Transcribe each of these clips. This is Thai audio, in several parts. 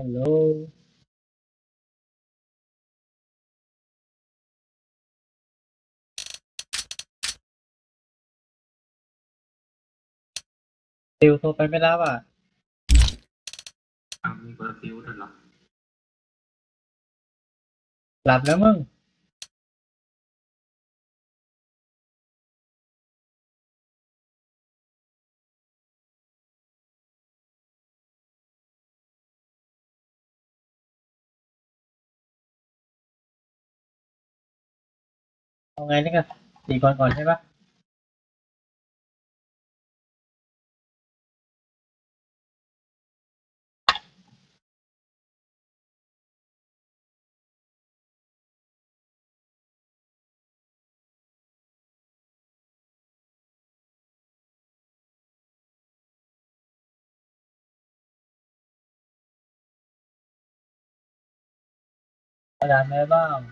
ฮัลโหลติวโทรไปไม่รับอ่ะมีคนละฟิวด้วยเหรอหลับแล้วมึงเอาไงนี่กัน4 คนก่อนใช่ปะอาจารย์ไหมบ้าง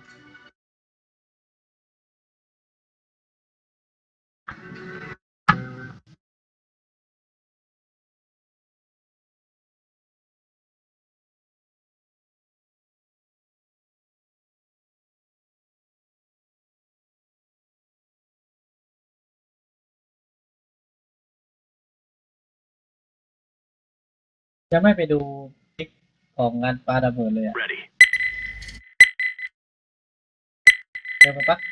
ยังไม่ไปดูคลิปของงานปาระเบิดเลยอ่ะ Ready. เดี๋ยวมาปะ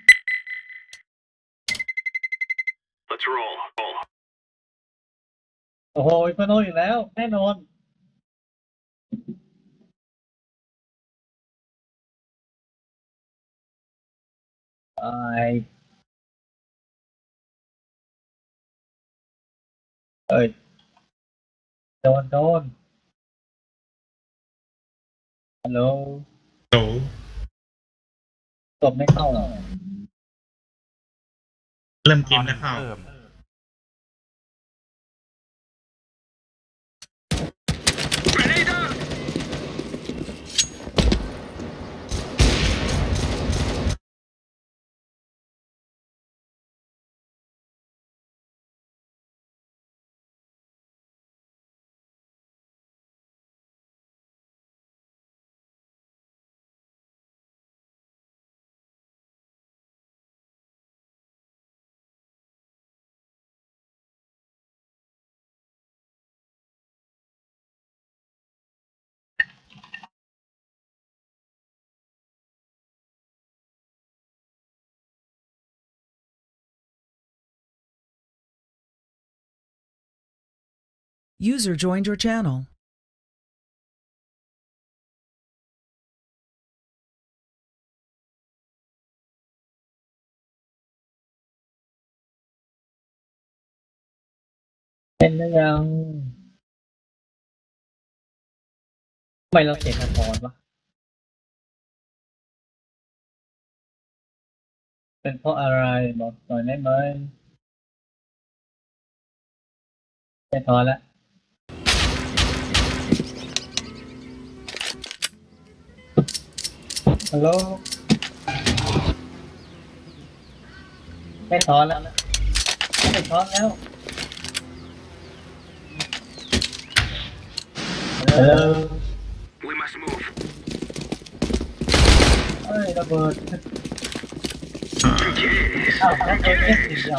Let's roll. โอ้โหอินฟโนอีกแล้วแน่นอนไอเอ้ยโดนฮัลโหลโหลตบไม่เข้าหรอเริ่มเกมแล้วเข้า Grenade out! User joined your channel. เป็นหรือยังทำไมเราเสียงสะท้อนวะเป็นเพราะอะไรบอกหน่อยได้ไหมไม่ท้อนแล้วฮัลโหลไม่ท้อนแล้วไม่ท้อนแล้วฮัลโหล We must move. เอ้ยระเบิด Yes. อ้าวแล้วเอฟสิเดียว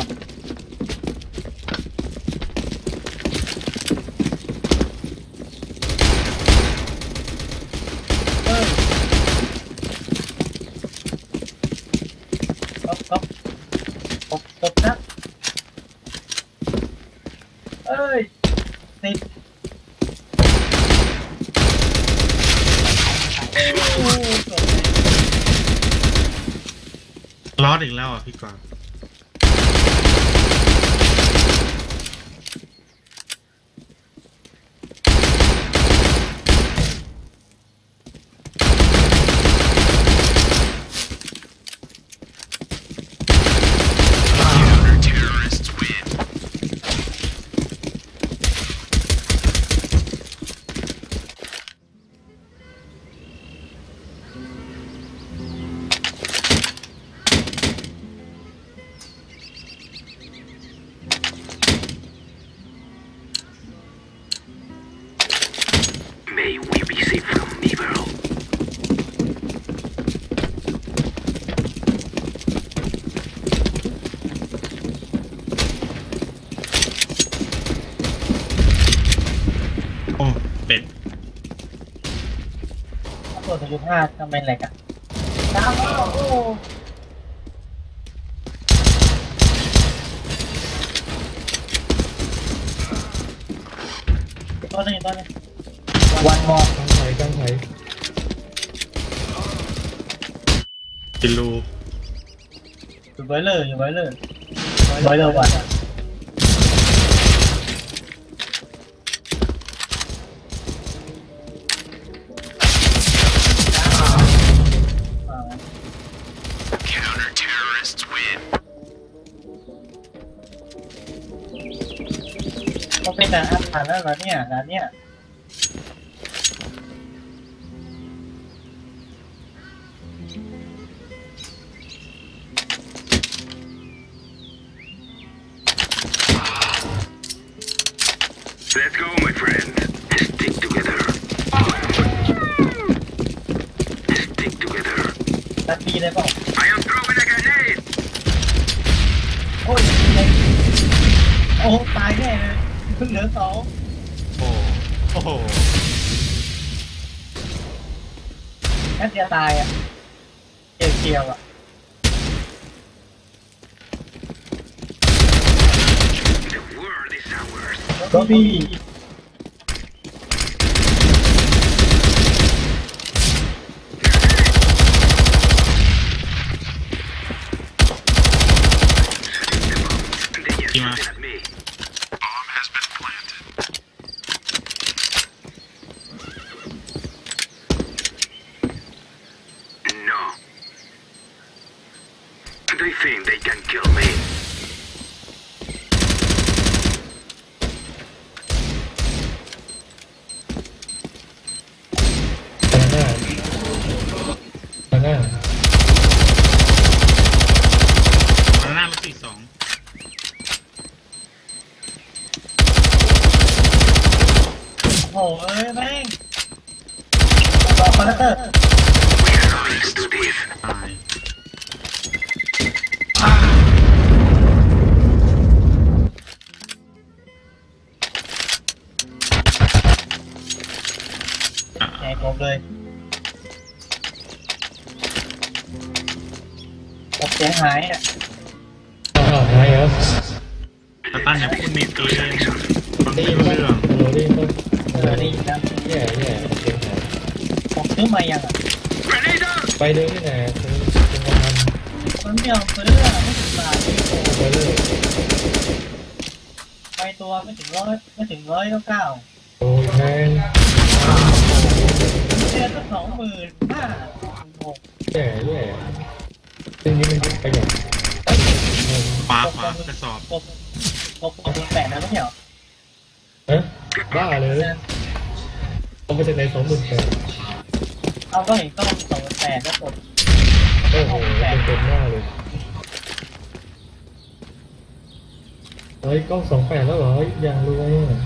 เอ้ยตบนะเอ้ยติดโอ้จบเลยลอดอีกแล้วอ่ะพี่กรณ์ Today we be safe from evil. โอ้เป็ดตัว0.5ทำเป็นอะไรกันตามมาโอ้ตัวนึงวันมองตั้งไถกินรูอยู่ไว้เลยวันก็เป็นการอัพผ่านแล้วเหรอเนี่ยร้านเนี่ย Let's go, my friend. Stick together. Stick together. ตัดปีเลยเปล่า I am throwing a grenade. โอ้ยโอ้ตายแน่เลยเพิ่งเหลือ2 โอ้โหแค่จะตายอ่ะเกียวอ่ะ The world is ours. ก็พี่ They just Yeah. shooting at me. Bomb has been planted. No. They think they can kill me. ตั้งหน้ามาหน้าลูก42 โอ้ยแม่งบอกคอนเตอร์ We are going to do this. ตายอ่ะแหกผมเลยผมเสียหายอ่ะหายครับตาตั้นอย่าพูดในเกมฟังไม่รู้เรื่องโรดี้ต้นนี่นะแย่เสียงหายผมซื้อมายังอ่ะ Grenade out! ไปเดินที่ไหนเป็นวันมันไม่ยอมซื้ออ่ะไม่ถึงบาทนี่โอ้ไปเลยไปตัวไม่ถึง100 โอ้ยแพงเดือนก็25,000 แย่ซึ่งนี้มันประหยัดขวากระสอบ 68นะไม่ใช่เหรอฮะบ้าเลยเอาไปจากไหน28,000 เอาก็เห็นกล้อง28แล้วกดโอ้โหเป็นหน้าเลยเฮ้ยกล้อง28แล้วเหรออย่างรวยอ่ะ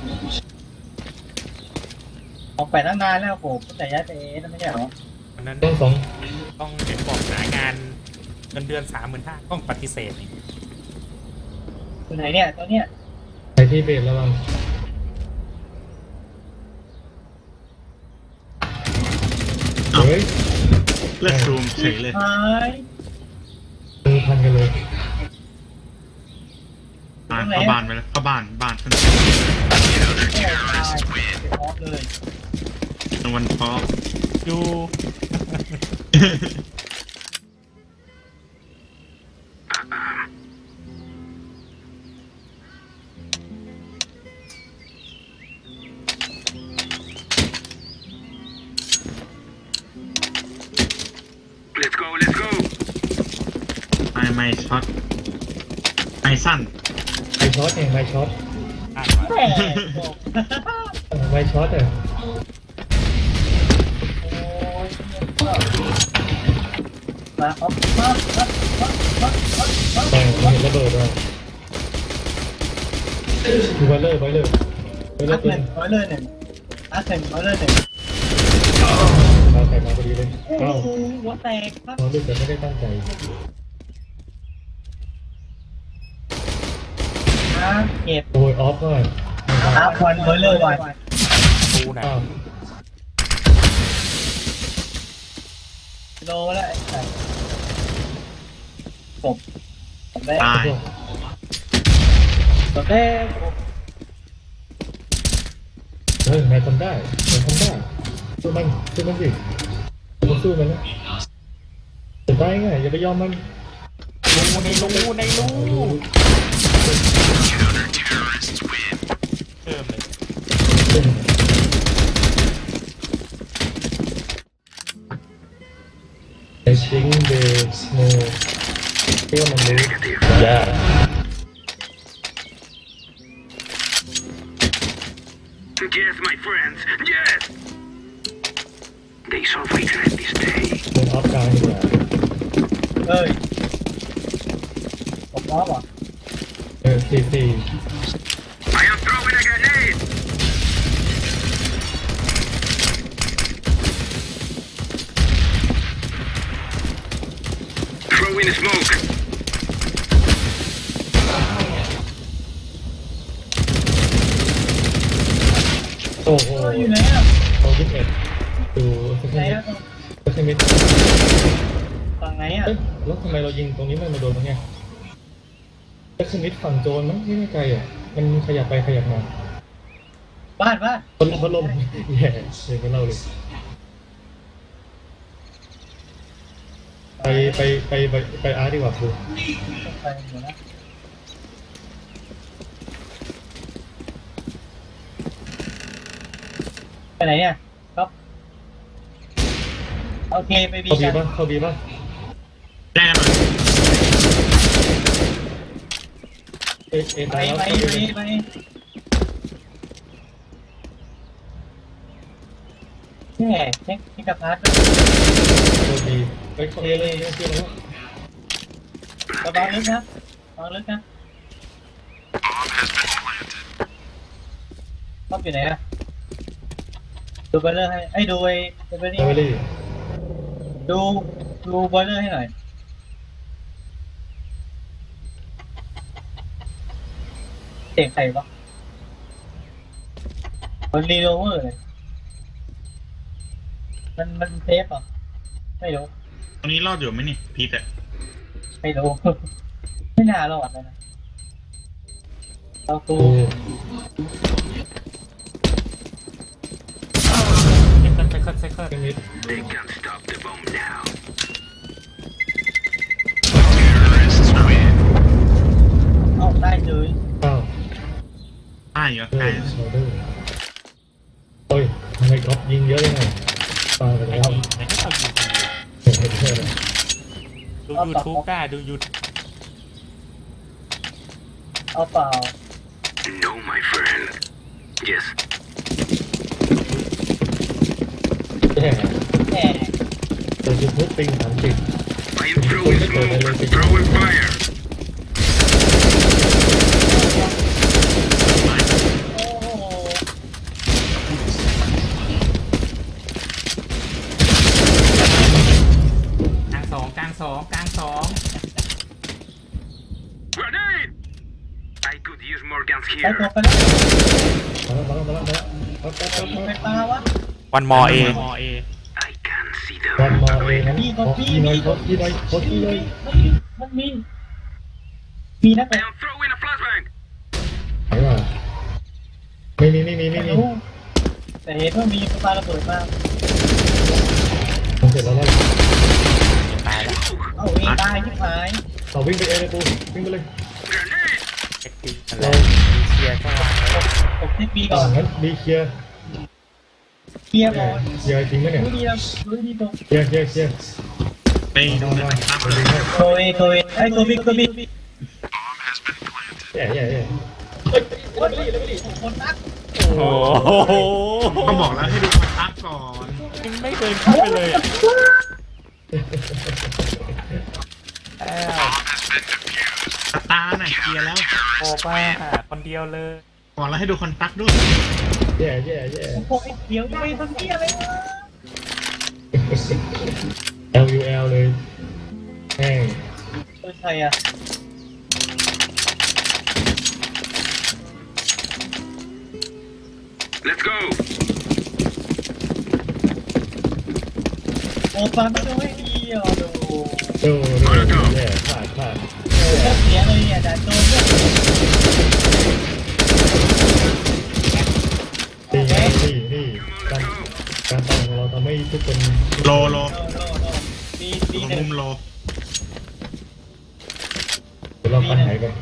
28ตั้งนานแล้วผมแต่ย้ายไปนั่นไม่ใช่เหรอวันนั้นกล้อง2 ต้องเห็นบอกหางานเงินเดือน35,000ต้องปฏิเสธนี่อยู่ไหนเนี่ยตัวเนี้ยไปที่เบสระวัง เฮ้ยเลือดซูมเฉยเลยหายมือพันกันเลยเข้าบ้านไปแล้วเข้าบ้านขึ้นโอ้ตายพอเลยตะวันพออยู่ Let's go, let's go. ไม่ช็อตไม่สั้นไม้ช็อตไม้ช็อตอ่านแหม่ผมไม้ช็อตอ่ะโอ้ยมาครับมาแต่เห็นระเบิดอ่ะดูไวเลอร์อัดหนึ่งร้อยเลยหนึ่งอัดหนึ่งร้อยเลยหนึ่งาใส่มาพอดีเลยโอ้เอ้าโหหัวแตกครับเราดูแต่ไม่ได้ตั้งใจเก็บโอ้ยออฟหน่อยครับควันเบอร์เลอร์ก่อนดูหนะอ้าวโลแล้วไอ้สัสผมได้ตายผมได้เฮ้ยนายทำได้นายทำได้สู้มันสิมาสู้มันนะจะได้ไงอย่าไปยอมมันในรูเพิ่มเลย I think there's no เชื่อมันรู้อย่า Yes, my friends. Yes. They shall regret this day. เดินออฟกลางดีกว่าเอ้ยผมล้อป่ะ CC I am throwing a grenade. Throwing smoke. โอ้โหอยู่ไหนอ่ะเอา21ดูสักไหนนิดอ่ะสักนิดฝั่งไหนอ่ะเอ๊ะแล้วทำไมเรายิงตรงนี้มันมาโดนตรงเนี้ยสักนิดฝั่งโจรมั้งไม่แน่ใจอ่ะมันขยับไปขยับมาบ้านพัดลมแย่เลยไม่เล่าเลยไปอาร์ตดีกว่าครูไปหมดแล้วไปไหนเนี่ยครับโอเคไปบีเข้าบีกันป่ะแจ้งหน่อยเอไปตายแล้วไปเข้าบีไปแย่เช็คกระพาร์ตเข้าบีไปเข้าบีเลยเชื่อแล้วกระบาลึกนะวางลึกนะต้องอยู่ไหนอะดูบอลเลอร์ให้ไอ้ดูไอ้เบอร์ไปนี่เลยดูบอลเลอร์ให้หน่อยเสียงใครวะมันรีโลเวอร์เลยมันเซฟเหรอไม่รู้ตรงนี้รอดอยู่ไหมนี่พีทอะไม่รู้ ไม่น่ารอดเลยนะเราตูโอ้เซคเคิลยมิด They can't stop the bomb now. เอาได้เลยอ้าวใต้เหรอเฮ้ใต้ยโซเดอร์เฮ้ยทำไมก๊อฟยิงเยอะยังไงตายไปไม่แล้วยิงไม่ให้เรายิงคนเดียวเห็นเห็นเลยดู YouTube ได้ดู YouTube เอาเปล่า No, my friend. Yes. แย่แหมแต่ยูทูบปิง30 I am throwing smoke. Throwing fire. โอ้โหกลางสอง Grenade! I could use more guns ไปตัว here. ไปแล้วมาแล้วปั๊บไปปลาวะวันมอเอ I can see วัน them. มาเองงั้นขอขี้หน่อยมันมีนัก I am throwing a flashbang. ไหนวะไม่มีไม่รู้แต่เห็นว่ามีปลาระเบิดมาผมเสร็จแล้วไล่ตายแล้วเอาเองตายที่หายเอาวิ่งไปเอเลยปูวิ่งไปเลย Grenade! เอ็กซ์ตีอะไรมีเชียร์ก็วางไว้ผมที่บีก่อนงั้นบีเคลียร์เคลียร์ก่อนเคลียร์จริงไหมเนี่ยดูดีแล้วดูดีตรงเคลียร์ไปดูหนะครัเอาเลยครับโคเอไอ้ตัวบิ๊กแย่คนนักโอ้โหก็บอกแล้วให้ดูคนทักก่อนยังไม่เดินเข้าไปเลยอ่ะแล้วตาหน่อยเคลียร์แล้วโอ้ป้าคนเดียวเลยบอกแล้วให้ดูคนทักด้วยแย่พวกไอ้เขียวจะไปทำเหี้ยอะไรวะ LUL เลยแห้งเป็นใครอ่ะ Let's go. โอ้ฟันไม่ต้องให้ดีอ่ะดูโอ้โหแย่พลาดเสียเลยเนี่ยด่านโดนด้วยนี่การตั้งของเราทำให้ทุกคนโลโลดีตรงหนึ่มุงมโลเดี๋ยวเราปัญหากัน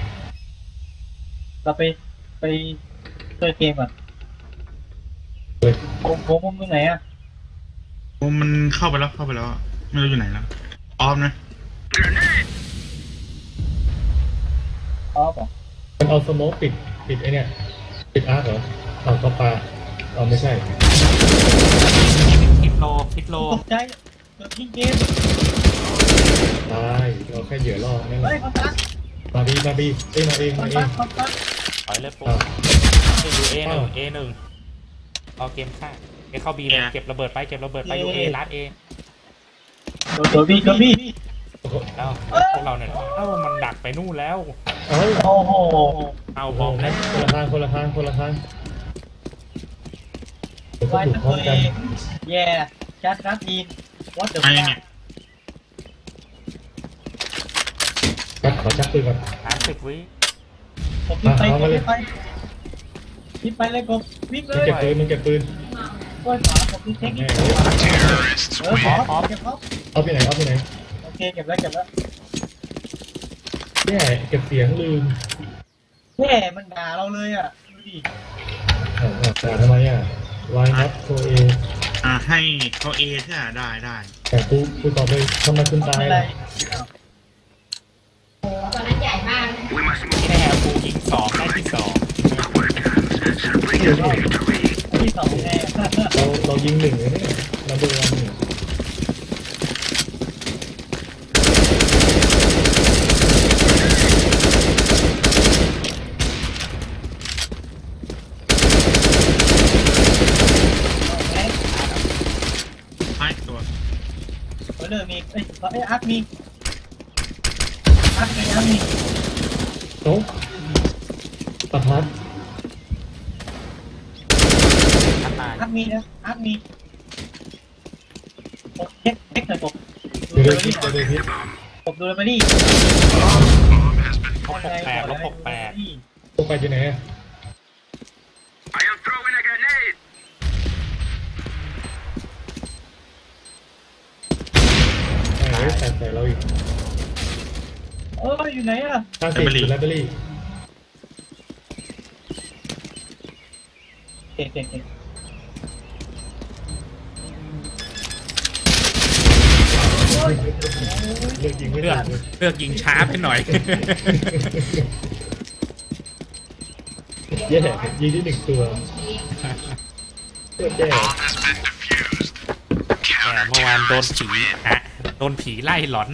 เราไปเล่นเกมก่อนเลยผมมุมตรงไหนอ่ะมุมมันเข้าไปแล้วไม่รู้อยู่ไหนแล้วออฟนะ Grenade. อ๋อป่ะมันเอาสโมกปิดไอเนี่ยปิดอาร์คเหรอเอาก็ปลาเอาไม่ใช่พิดโลตกใจเกิดทิ้งเกมตายเราแค่เหยื่อล่อนั่นแหเฮ้ยละคอนตักมาบีเอ้ยมาเองคอนตักถอยเลยปุ๊บอ้าวอยู่ A1 เอาเกมฆ่าเอเข้า B เลยเก็บระเบิดไปอยู่ A ลัด A โดนบี้แล้วพวกเราเนี่ยมันดักไปนู่นแล้วเอ้าโอ้โหเอาบอกแล้วคนละทางเดี๋ยวก็วายถูกพร้อตัวมเอกันงแย่จัดนัดอินวัดเดอะไอ้ฟ้าเนี่ยกัดขอชักปืนก่อน 30 วิผมคิดไปเลยกบวิ่งเลมึงยเก็บปืนกล้วยขวาผมคิดเทคนิคขอเก็บเขาเอาไปไหนโอเคเก็บแล้วแย่เก็บเสียงลืมแย่มันด่าเราเลยอ่ะดูดิแต่ทำไมวายนับตัวเองให้เขาเอใช่ไหมได้แต่กูตอบเลยทำไมคุณตายอะไร We must ที่ move. แน่กูยิง2ได้ที่2 Our guns shall bring us victory. ที่สองแน่เรายิงหนึ่งเลยเนี่ยเราเบอร์วันหนึ่งให้ตัวเริ่มมีอาร์คมีโต๊ะประทัดตายอาร์คมีนะอาร์คมีเช็คหน่อยกบเดี๋ยวพิษกบดูเลยมาดิลบ68 พวกไปที่ไหน I am throwing a grenade. ใส่เราอีกอยู่ไหนอ่ะ 50 ไลบรารีเก่งเลือกยิงไม่ได้เลยเลือกยิงช้าไปหน่อยแย่ยิงที่หนึ่งตัวเพื่อแย่แต่เมื่อวานโดนผีไล่หลอน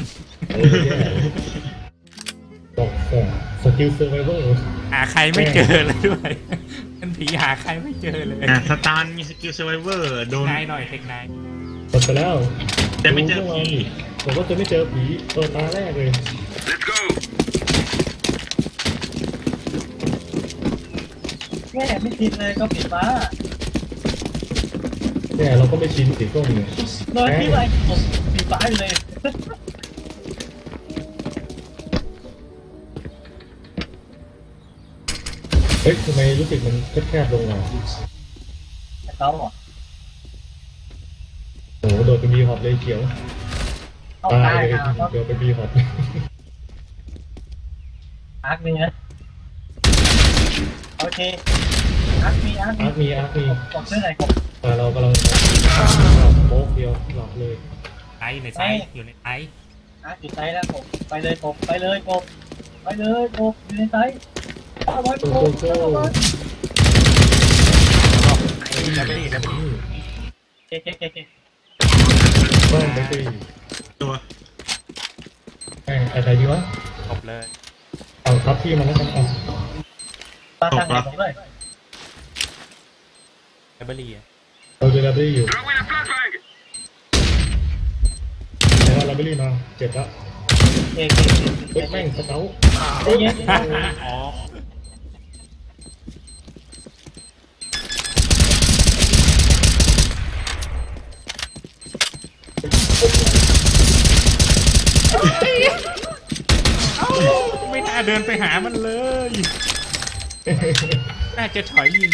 บอกสกิลเซอร์ไวเวอร์หาใครไม่เจอเลยด้วยเป็นผีหาใครไม่เจอเลยสตาร์มีสกิลเซอร์ไวเวอร์โดนนายหน่อยเทคนายหมดไปแล้วแต่ไม่เจอผีผมก็จะไม่เจอผีตัวตาแรกเลย Let's go. แย่ไม่ทินเลยก็ปิดฟ้าเนี่ยเราก็ไม่ชินสีส้มเนี่ยโดยที่ว่าผมปิดฟ้าอยู่เลยเฮ้ยทำไมรู้สึกมันแคบๆลงมาเขาอ่ะโอ้โหโดดเป็นบีฮอปเลยเขียวเขาตาตาย ยเลยครับเดี๋ยวเป็นบีฮอปอาร์คมีนะโอเคอาร์คมีอาร์คมีกดเสื้อไหนกดเรากำลังโป๊กเดียวหลอกเลยไอในไซส์อยู่ในไออาร์คอยู่ไซส์แล้วผมไปเลยกบอยู่ในไซส์เอาไว้กบแล้วไม่ดีเก๊บ้านไปตีตัวอะไรดีวะจบเลยเอาทับที่มันแล้วกันเอาปาทางไหนผมเลยไลบรารีเราจะรับได้อยู่ Throwing a flashbang. เบอรี่มาเจ็บแล้วเก่งเฮ้ยแม่งสเกลเย็นอ๋อไม่น่าเดินไปหามันเลย น่าจะถอยยิง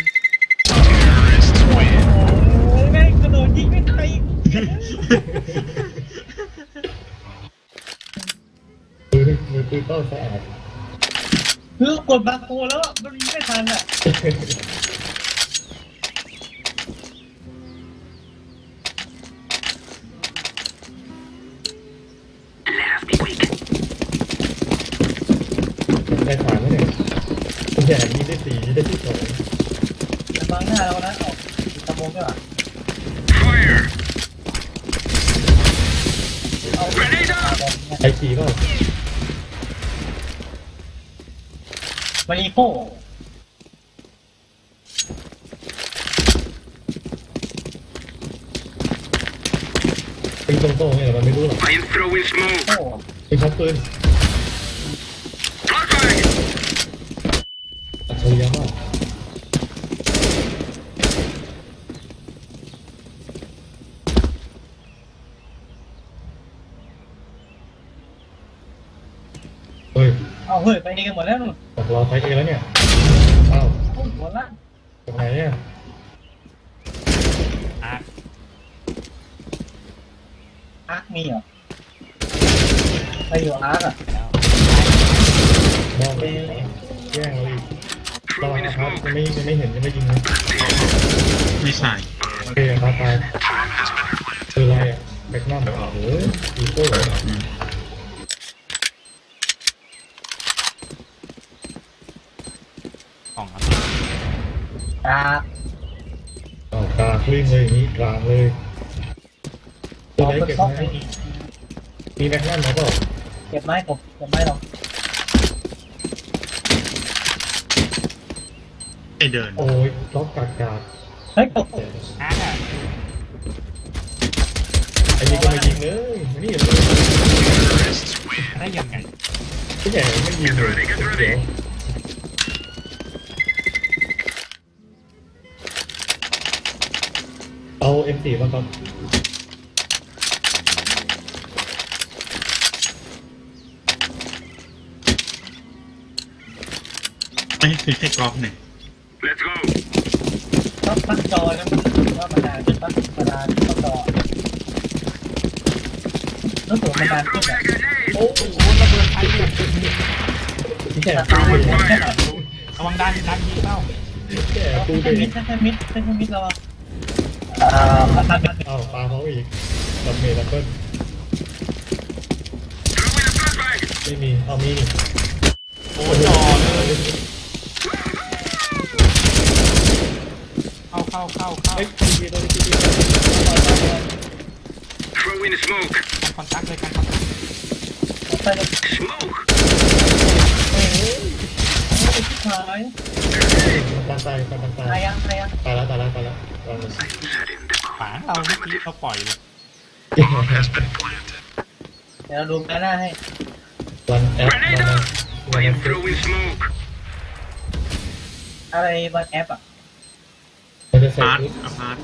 แม่งกระโดดยิงไม่ทันมือปืนเป้าสะอาดคือกดบาโคแล้วมันยิงไม่ทันอ่ะได้สามแล้วเนี่ยคุณใหญ่ยิงได้4ยิงได้ที่2 แต่บางหน้าเรานะออกตะโมงด้วยอ่ะ Fire! เอา Grenade out! ไอทีก็มารีโฟเป็นตรงๆเนี่ยมันไม่รู้หรอก I am throwing smoke. โอ้เป็นชักปืน Flashbang! อัจฉริยะมากเฮ้ยเอาเฮ้ยไปนี่กันหมดแล้วนู่นบอกรอไฟเอแล้วเนี่ยอ้าวหมดละตรงไหนเนี่ยอาร์ตอาร์คมีเหรอไปอยู่อาร์คอ่ะแล้วมองไปแย่งเราอีกระวัง Throwing นะครับ smoke. ยังไม่เห็นยังไม่ยิงนะไม่ใช่โอเคครับตายคืออะไรอ่ะแบกหน้าแบบโอ้โหอีโก้เหรอของครับอาร์คเอากลางวิ่งเลยอย่างนี้กลางเลยตัวไหนเป็นเก็บซ่อมไหมไปอีกมีแบกหน้ามาเปล่าเก็บไม้ผมเก็บไม้ลองไอเดินโอ้ยล็อกกากาเฮ้ยตกอาร์ตอะไอ้นี่ก็ไม่ยิงเลยนี่เลยได้ยังไงพี่ใหญ่ไม่ยิงเลยเดี๋ยวเอา M4 มาก่อนไม่คือแค่กรอบเนี่ย Let's go. ต้องตั้งจอแล้วว่ามันนานขึ้นปะมันนานตั้งจอรู้สึกมันนานขึ้นอ่ะ Grenade! โอ้โหระเบิดทันอยู่พี่ใหญ่แต่ปูตาเลมันยแค่ไหนระวังดันยิงเป้าแก่ปูเส้เลนยมิดเราอาคารเป็นเอาปลาเขาอีกดับเมดับเบิ้ล Throwing a flashbang! ไม่มีเอามีนี่โอ้จ่อเลยเข้าเฮ้ยทีโดนที Throwing smoke. คอนตักเลยกันคอนตักไปเลย Smoke! โอ้โหชิบหายปันตายตายยังตายแล้ววางเลยฝางเราเมื่อกี้เราปล่อยเลยเดี๋ยวเราดูหน้าให้วันแอป Grenade วัน out! แอ I ป am throwing smoke. อะไรบันแอปอ่ะมันจะใส่พาร์ทชุดอพาร์ท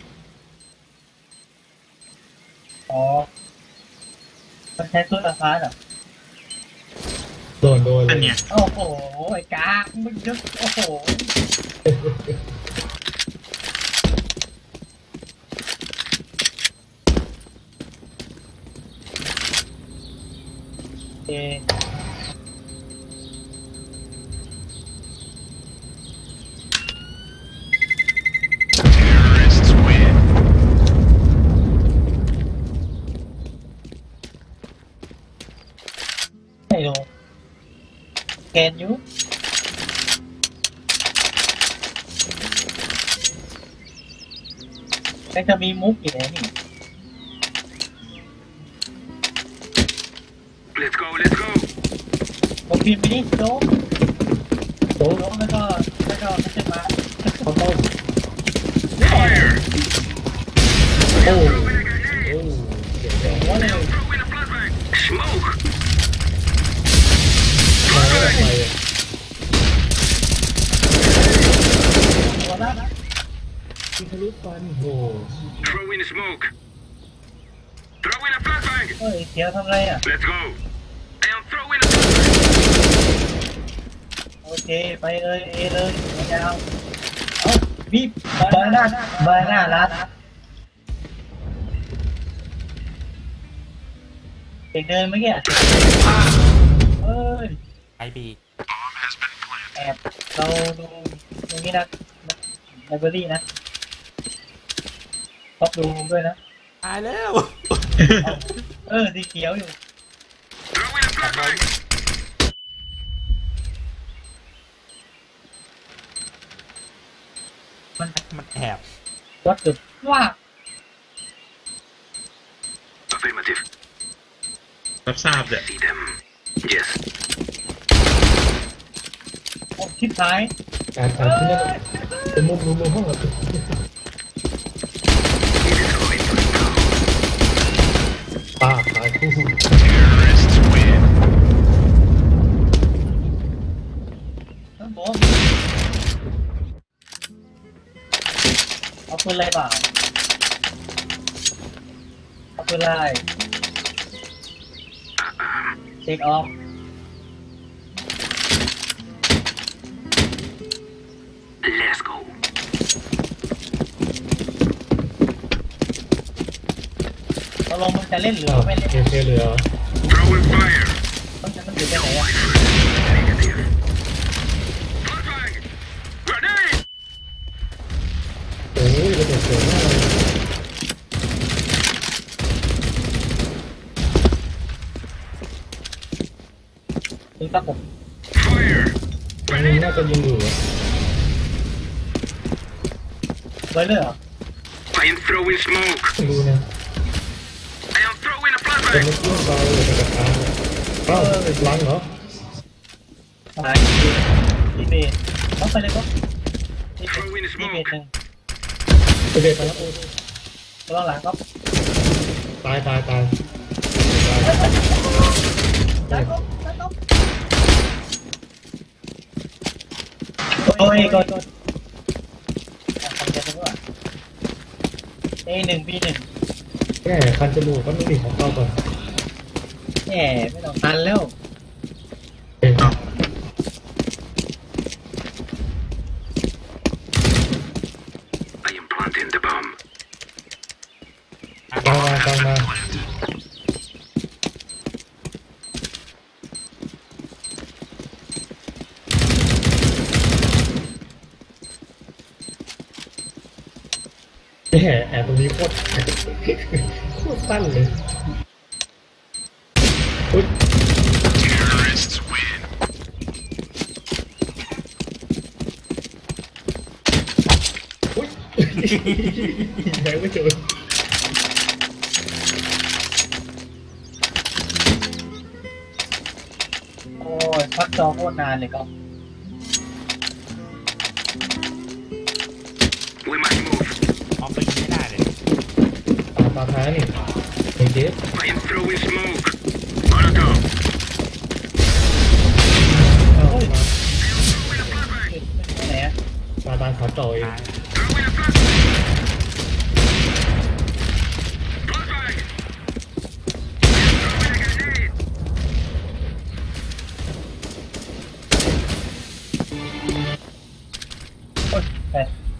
อ๋อมันใช้ตัวอาคารอ่ะโดนเลยอันเนี้ยโอ้โหไอ้กากมึงเยอะโอ้โหเอ ไม่รู้แกนอยู่แต่จะมีมุกอยู่ในนี่ Let's go, let's go. ผมพิมพ์ไปนี่โจ๊กโต๊ะโจ๊กแล้วก็ไม่ใช่มาข้าวต้ม Fire! โอ้ Throwing a grenade. โอ้เจ๋งหัวเลย Throwing a flashbang. ยิงทะลุฟันโอ้ Throw in smoke. Throw in a flashbang. เฮ้ยเขียวทำไรอ่ะ Let's go. I am throwing a flashbang. โอเคไปเลยเอเลยยาวเอาบีบบานารัดเด็กเดินเมื่อกี้เอ้ยไอบีแอบเราดูตรงนี้นะไลบรารีนะต้องดูด้วยนะตายแล้วสีเขียวอยู่ Throw in a flashbang. มันแอบวัดจุดว่า Affirmative. รับทราบเด็ด See them. Yes. โอ้ชิบหายการที่นั่นเป็นมุมห้องอะ It is going for now. ป้าตายคู่ Terrorists win. ท่านผมเอาปืนอะไรเปล่าเอาปืนอะไรเช็คออฟ Let's go. ตกลงมันจะเล่นหรืออ้าวไม่เล่นเคเหลือ Throwing fire. ต้องจะมันอยู่ที่ไหนอะ Negative. Flashbang. Grenade. โอ้ยระเบิดเกิดมากเลยถึงตักผม Fire. มันน่าจะยิงอยู่อะไว้เลยเหรอ I am throwing smoke. ไม่รู้นะ I am throwing a แต่ flashbang. มันพุ่งไปเลยกระทางอะอ้าวล้างเหรอตายทีเบสต้องไปเลยก็ทีเบสหนึ่งโอเคไปแล้วโอ้ยระวังหลังก็ตายได้ก็โอ้ยก็ทำใจด้วยA1 B1 แง่คันจมูกก็ไม่มีของเข้าก่อนแหมไม่ต้องทันแล้วเอ๊ะ I am planting the bomb. กลางมา แอบตรงนี้โคตรสั้นเลยอุ๊ย Terrorists win. อุ๊ยแทงไม่เจอโอ้ยพักจอโคตรนานเลยก็ We must move. ออกไปยิงไม่ได้เลยตาท้ายนี่เฮ้ยเจ๊ I am throwing smoke. Molotov. เอามา Throwing a flashbang. จุดไหนอะตาขาจ่อเองตาย Throwing a flashbang. Flashbang. Throwing a grenade. โอ้ยไป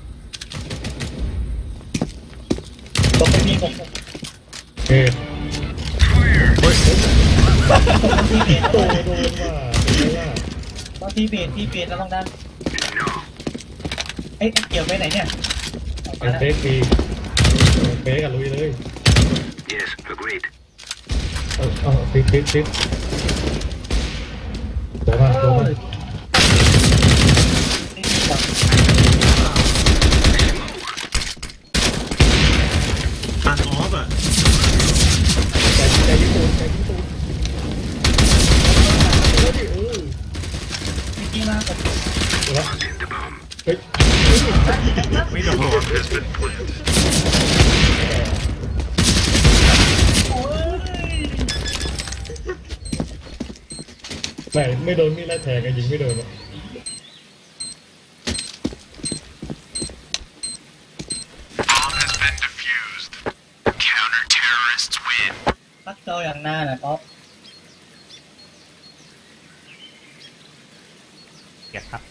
ตกไปมีผมเฮ้ย Fire. ที่เบสโดนว่าเป็นไงล่ะต้องที่เบสแล้วต้องดัน No. เอ้ยเกี่ยวไปไหนเนี่ยออกมาเป็นแล้วเฟกดีเฟกอะลุยเลย Yes, agreed. เอาติ๊กโดนมานี่มีแบบตันออฟอ่ะใจญี่ปุ่นจริงๆแล้วผมแล้ว Planting the bomb. เฮ้ยไม่โดน Bomb has been planted. โอ้ยไม่โดนมีดไล่แทงกันยิงไม่โดนหรอกเจ้าอย่างหน้านะก๊อฟเกียรครับ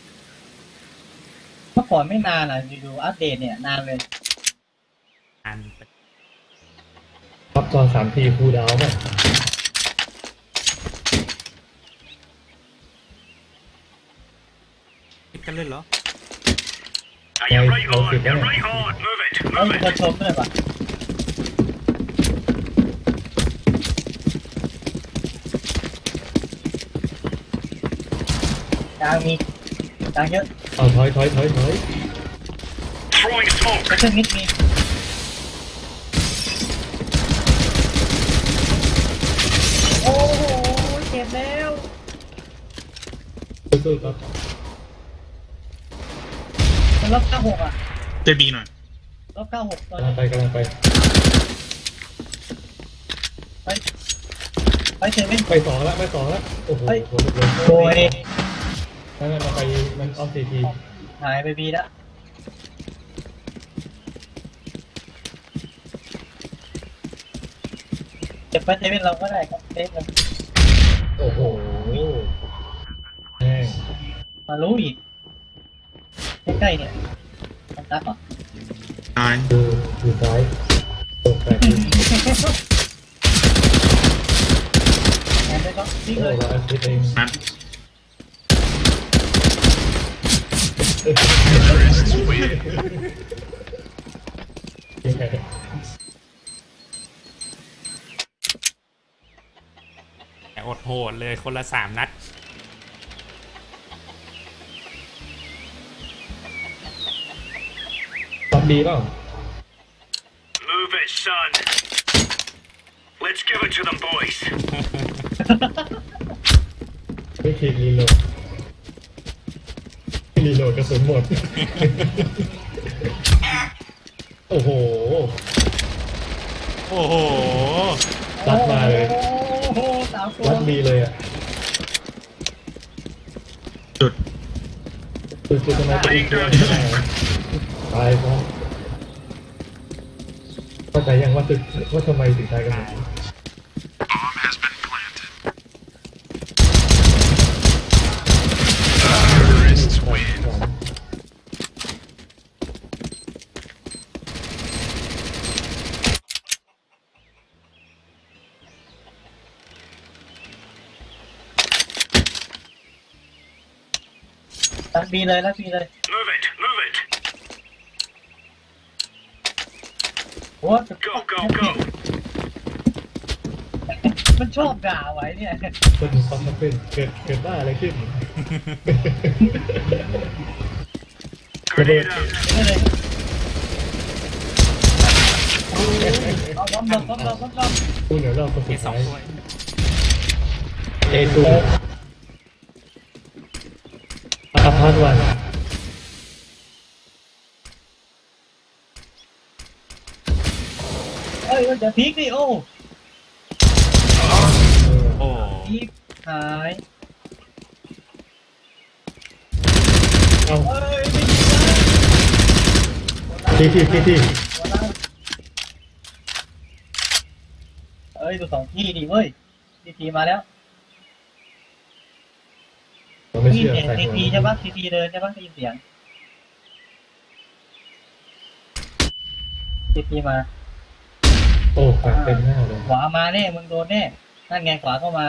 เมื่อก่อนไม่นานอ่ะอยู่ๆอัปเดตเนี่ยนานเลยอันครับตอน3 ทีคูลดาวน์ป่ะคิดกันเลยเหรอ You're right on. You're right on. Move it. เอ้ย Move มีคน it. ชมด้วยป่ะกลางมีกลางเยอะเอาถอย Throwing smoke. กระซึ่งนิดมีโอ้โหเจ็บแล้วสู้ๆครับมันลบ96อ่ะเจบีหน่อยลบ96ตอนกำลันี้งไปไปเซเว่นไป2แล้วโอ้โหเฮ้ยหัวลุกเลยโอ้ยนั่นมันไปมันออฟ4 ทีหายไปบีแล้วเก็บไปเซเว่นเราก็ได้ครับเซฟเลยโอ้โหแม่งมารู้อีกใกล้ๆเนี่ยมันตักเหรอตายดูซ้ายตกแต่ทีแอนไปก็วิ่งโอ้เลยเราอาทิตย์เองนัดแต่อดโหดเลยคนละ3 นัดตอนดีเปล่า Move it, son. Let's give it to them, boys. ไม่คิดรีโหลดกระสุนหมด โอ้โหโอ้โหรัดมาเลยโอ้โหสามตัวรัดดีเลยอ่ะจุดคือทำไมตัวอีกตัวตายเพราะเข้าใจยังว่าทำไมถึงตายกันหมดรักบีเลยรักบีเลย Move it. Move it. โอ้ Go, go, go. มันชอบด่าไว้เนี่ยคนฟังมันเป็นเกิดบ้าอะไรขึ้น Grenade out. ไม่เลยเอาบอมบอมบอมบอมบอมบอมพูดเหนือรอบคนสุมีด 2 ท้ายตัวเอทูอาพาร์ตวันเอ้ยจะพีกดิโอ้โอ้พีกหายเอาเอ้ยไม่ดีนะที่หัวล้านเอ้ยดู2 ที่ดิเว้ยทีมาแล้วผมไม่ได้ยินเชื่อเสียงใส่ทีหัวใช่ปะทีเดินใช่ปะได้ยินเสียงทีมาโอ้ฝากเต็มหน้าเลยขวามาแน่มึงโดนแน่นั่นไงขวาเข้ามา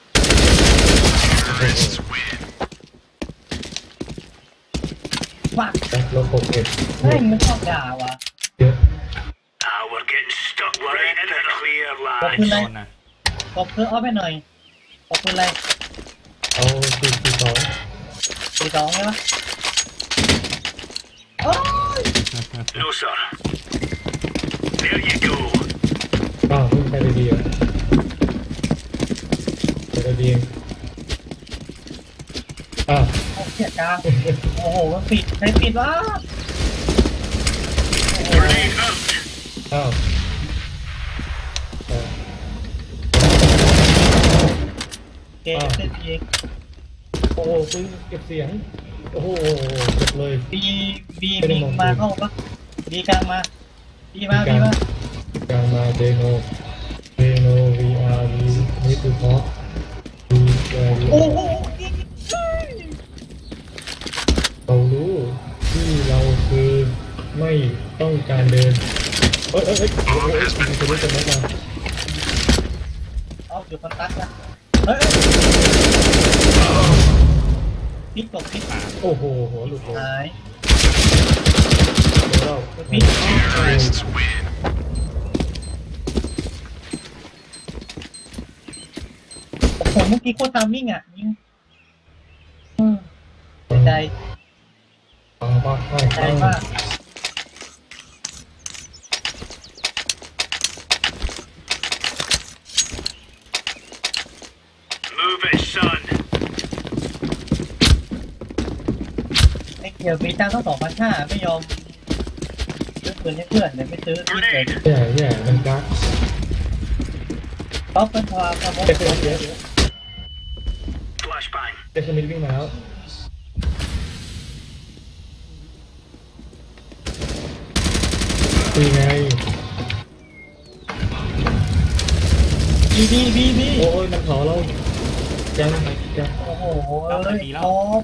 ปักแบ็คลบ61 เฮ้ยมันชอบด่าว่ะเยอะ Ah, we're getting stuck right in the clear, ขอบ lads. คุณโดเลยนนะขอบคุณออฟให้หน่อยขอบคุณอะไรเอาที่2 42ใช่ปะโอ้ย No, sir. There you go. อ้าวเพิ่งไปเลยดีอ่ะไปเลยดีอ้าวเอาเสียกลางโอ้โหมันปิดใครปิดวะ Grenade out. อ้าวเกมเส้นเองโอ้โหซื้อเก็บเสียง โอ้โหจบเลยบีมีมาเข้าปะบีกลางมาบีมากลางมาเดโน know we are we need to talk we โอ้โหเรารู้ที่เราคือไม่ต้องการเดินโอ้ยมันจะรู้จักไหมล่ะเอาอยู่คนตัดนะเฮ้ยพิษตกพิษโอ้โหหัวหลุดเลยหายเดี๋ยวเราพิษโอ้โหเมื่อกี้โคตรตามมิ่งอ่ะยิงใจฟังป้าให้ใจมาก Move it, son. ไอ้เกียวปีตั้งต้อง2,500ไม่ยอมซื้อปืนให้เพื่อนเลยไม่ซื้อที่เกิดแย่มันกักป๊อปเป็นความสมองเด็กคนเดียว Flashbang. เด็กสมิธวิ่งมาแล้วนี่ไงบีโอ้ยมันขอเรายังโอ้โหป๊อป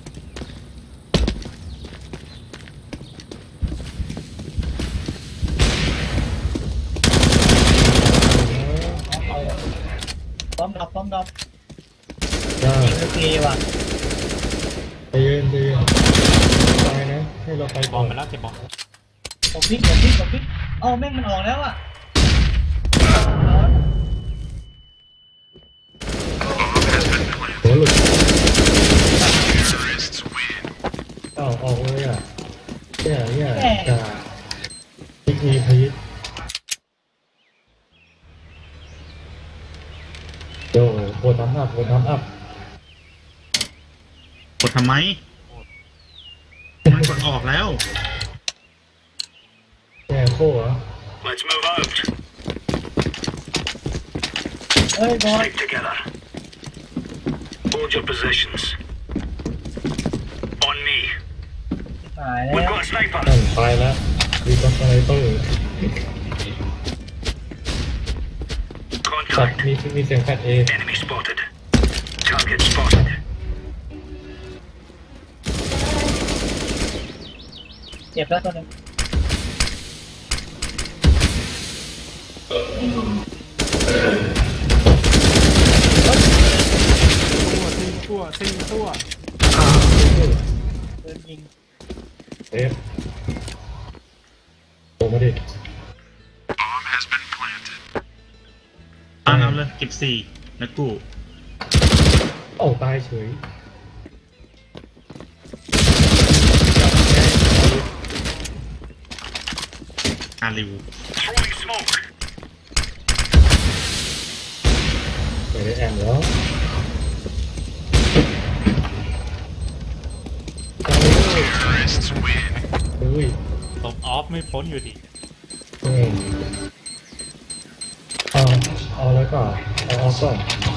ป้อมดับได้โอเคว่ะไปยืนตายนะให้เราไปบก่ออลนมาแล้วเจ็บบอกกดพลิกเอ้าแม่งมันออกแล้วอ่ะหัวหลุดอ้าวออกเลยอ่ะแย่จ่าพีโย่โคตรทำอัพกดทำไมมันกดออกแล้วแย่โค้เหรอ Let's move out. เฮ้ยบอล Stick together. Hold your positions. On me. หายแล้ We've ว got a sniper. นั่นไปแล้ววีก็สไนเปอร์สัต Contact. ว์มีเสียงแฟดเอ Enemy spotted. Target spotted. เจ็บแล้วตัวนึงตัวเดินยิงเอฟโอ้มาดิเอาเลยเก็บ4แล้วกูโอ้ตายเฉยริว Throwing smoke. ไม่ได้แอมแล้วเฮ้ยตบออฟไม่พ้นอยู่ดิเอาแล้วก็เอาออฟก่อน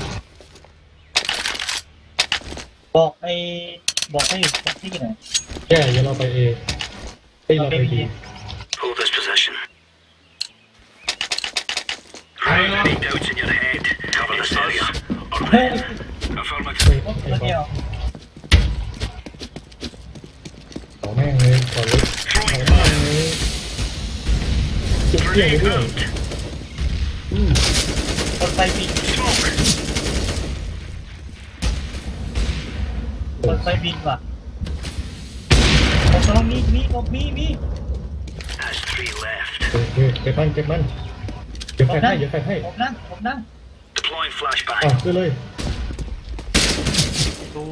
บอกให้อยู่ที่ไหนแย่อย่าเราไปเอเราไปบี Hold this position. Right, any doubts in your head? Cover this area. Or เฮ้ย affirmative. ตัวเดียวต่อแม่งเลยต่อลึกต่อแม่งเลยจุดเกี่ยวไป Grenade ด้วย out. คนไปบิน Smoke. คนไปบินว่ะผมกำลังมี That's 3 left. เก็บมันเดี๋ยวแฟนให้ผมนั่ง Deploying flashbang. ขึ้นเลยตู้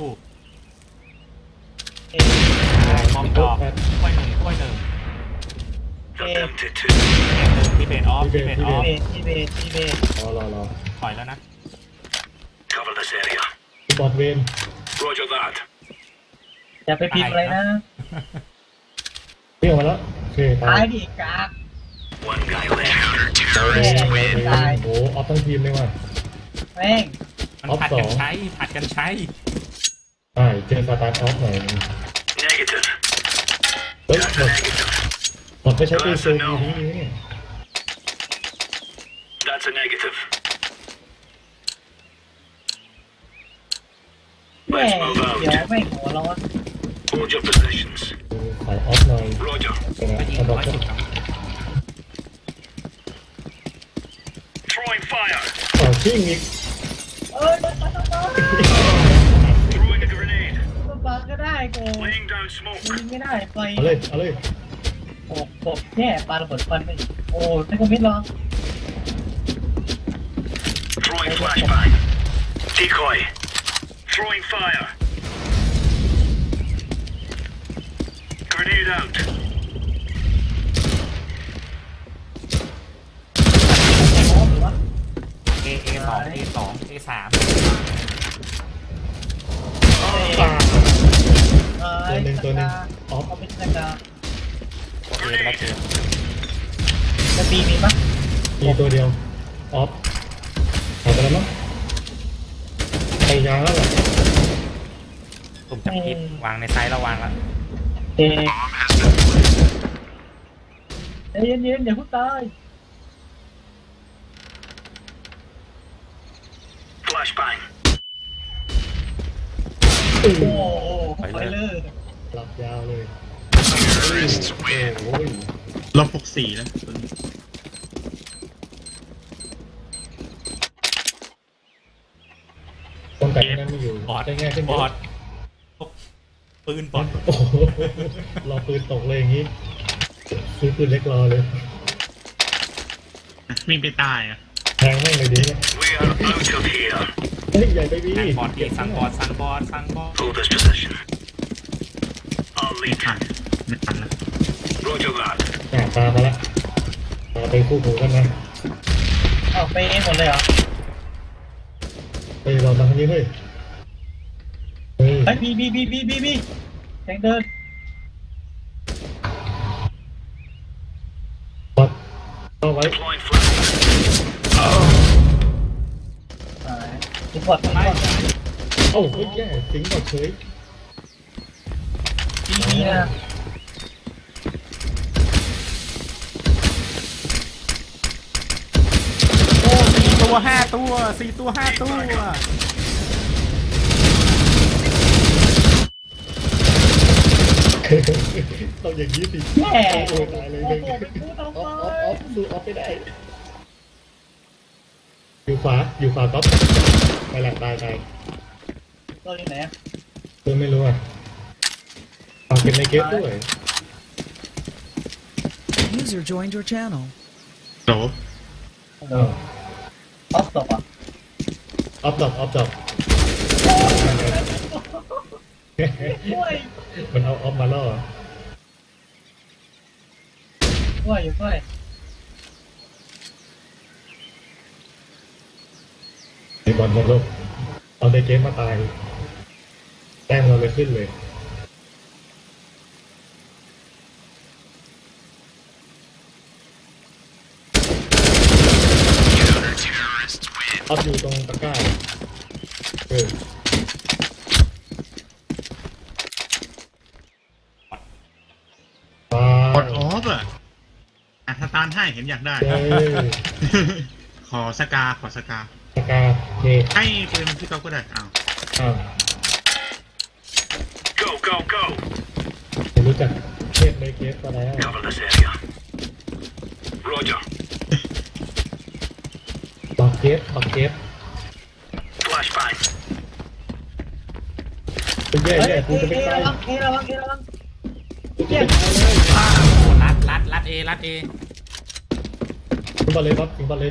เอมองดอกค่อยหนึ่ง They're down to ทีเบตออฟที่เบสรอถอยแล้วนะ 2. Cover this area. บอดเวน Roger that. อย่าไปพิมพ์อะไรนะนี่ออกมาแล้วโอเคตายดิกาก One guy left. ตายโอ้ออฟทั้งทีมเลยว่ะแม่งมันผัดกันใช้ใช่เจอสตาร์ทออฟหน่อย Negative. เฮ้ย That's a negative. บอดไม่ใช้ปืนซูมยิงนี่ That's a negative. แม่ Let's move เดี๋ยว out. ไม่หัวร้อน Hold your positions. ขายออฟหน่อย Roger. นะก็ยิงเอาบอก 110ครับ Throwing fire. ต่อชิ่งอีกเอ้ยมัน Throwing a grenade. บางก็ได้โก Laying down smoke. ยิงไม่ได้ไฟเอาเลยเอาเลยโกแย่ปาระเบิดฟันไปอีกโอ้ไม่คอมมิตหรอก Throwing flashbang. Decoy. Throwing fire. Grenade out. พร้อมหรือวะ A2 A3 ตัวหนึ่งออฟเขาเป็นสกาตัว A ไปแล้วเกมจะปีมีปะมีตัวเดียวออฟหายไปแล้วมั้งไปยางแล้วเหรอตุ่มจับพิษวางในไซส์แล้ววางแล้วเอ๊ะเย็นๆอย่าเพิ่งตาย Flashbang. โอ้โหไปเลยหลับยาวเลยโอ้ยลบ64แล้วตัวนี้คนแต่งนั้นไม่อยู่บอดได้ง่ายขึ้นบอดปืนบอดโอ้โหรอปืนตกเลยอย่างนี้ซื้อปืนเล็กรอเลยมีไปตายอ่ะแทงแม่งเลยดีเนี่ย We are out of here. เฮ้ยใหญ่ไปบีสั่งบอดอีกสั่งบอดสั่งบอดสั่งบอด Hold this position. I'll ไม่ lead. ทันไม่ทันแล้ว Roger that. ตามมาละตาไปคู่หูกันนะอ้าวไปเองหมดเลยเหรอเฮ้ยเราทำนี้เฮ้ยเฮ้ยไอ้บีแทงเดินบอดเข้าไว้ Deploying flash. ทุกคนทุกคนเอ้าเฮ้ยแย่สิงบอดเฉยบีนะโอ้4 ตัว 5 ตัว4 ตัว 5 ตัวต้องอย่างนี้สิแย่โอ้ตายเลยเลยออฟดูออฟไม่ได้อยู่ขวาก๊อฟไปหลักตายตัวนี้ไหนอ่ะตัวไม่รู้อ่ะเอาเก็บในเก็บด้วย User joined your channel. โตอออฟตกอ่ะอฟดอกช่วยมันเอาออฟมาล่อช่วยอยู่ช่วยไอ้บอลหมดโลกเอาในเกมมาตายแต้มเราเลยขึ้นเลยออฟอยู่ตรงตะกร้ากดออฟอ่ะสตาร์ทให้เห็นอยากได้ ขอสกาตะกร้าเให้ปืนพี่ก๊อฟก็ได้อ้าวอ้าว Go, go, go. รู้จักเทพในเกมก็แล้ว Cover this area. Roger. บักเก็ต Flashbang. เป็นแย่กูจะไม่ตายระวังกูจะไม่ตายเลยโอ้รัด A รัด A ถึงบอลเลยครับถึงบอลเลย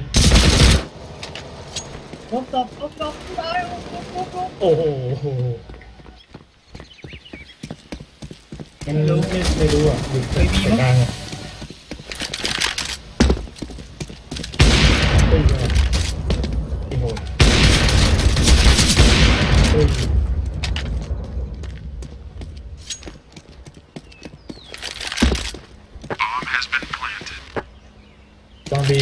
ลบตายโอ้โหไม่รู้อ่ะอยู่ตรงกลางอ่ะเฮ้ยโอ้โหเฮ้ยลองดี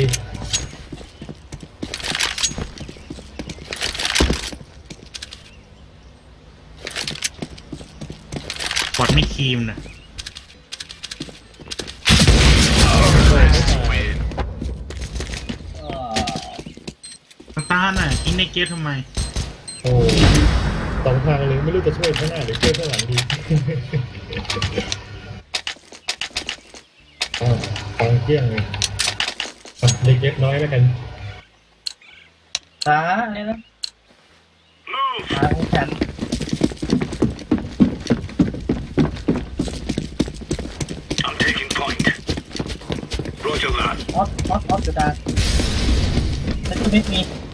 บอดไม่ครีมนะสตาร์ทน่ะยิงในเกมทำไมโอ้สองทางเลยไม่รู้จะช่วยข้างหน้าหรือช่วยข้างหลังดีฟังเที่ยงเลยเล็กน้อยแล้วกันขาอะไรนะขาของฉัน I'm taking point. Roger that. ออฟจะตายแล้วชีวิตมี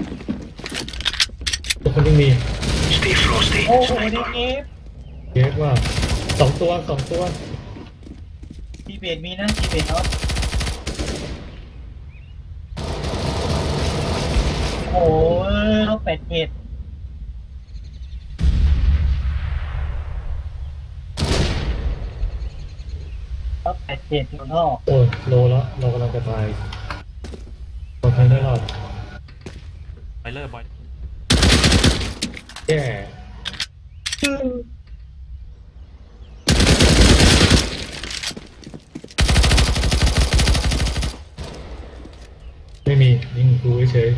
ทุกคนยังมี Stay frosty. โอ้โห Sniper. เดฟเยอะว่าสองตัวทีเบตมีนะทีเบตออฟโอ้ยเขาเป็ดเห็ดเขาเป็ดเห็ดอยู่นอกโอ้ยโลแล้วเรากำลังจะตายคนไทยได้รอดไปเลยบอยแย่ไม่มียิงดูเฉย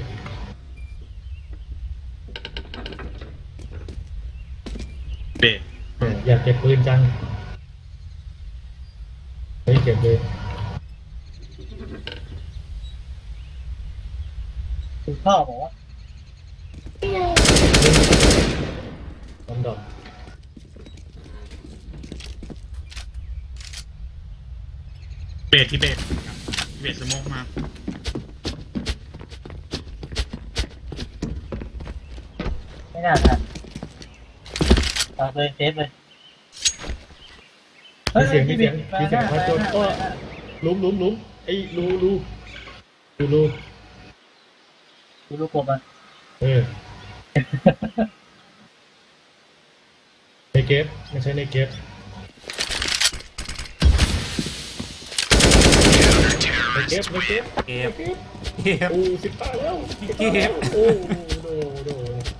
เบสอยากเก็บปืนจังไม่เก็บเลยคือพ่อบอกว่าลำดับเบสที่เบสสโมกมาไม่น่าทันเอาเลยเซฟเลยมีเสียงมาจนก็ลุ้มไอ้รูดูลูกกบอ่ะในเก็บไม่ใช่ในเก็บเก็บโอ้18แล้วโอ้โด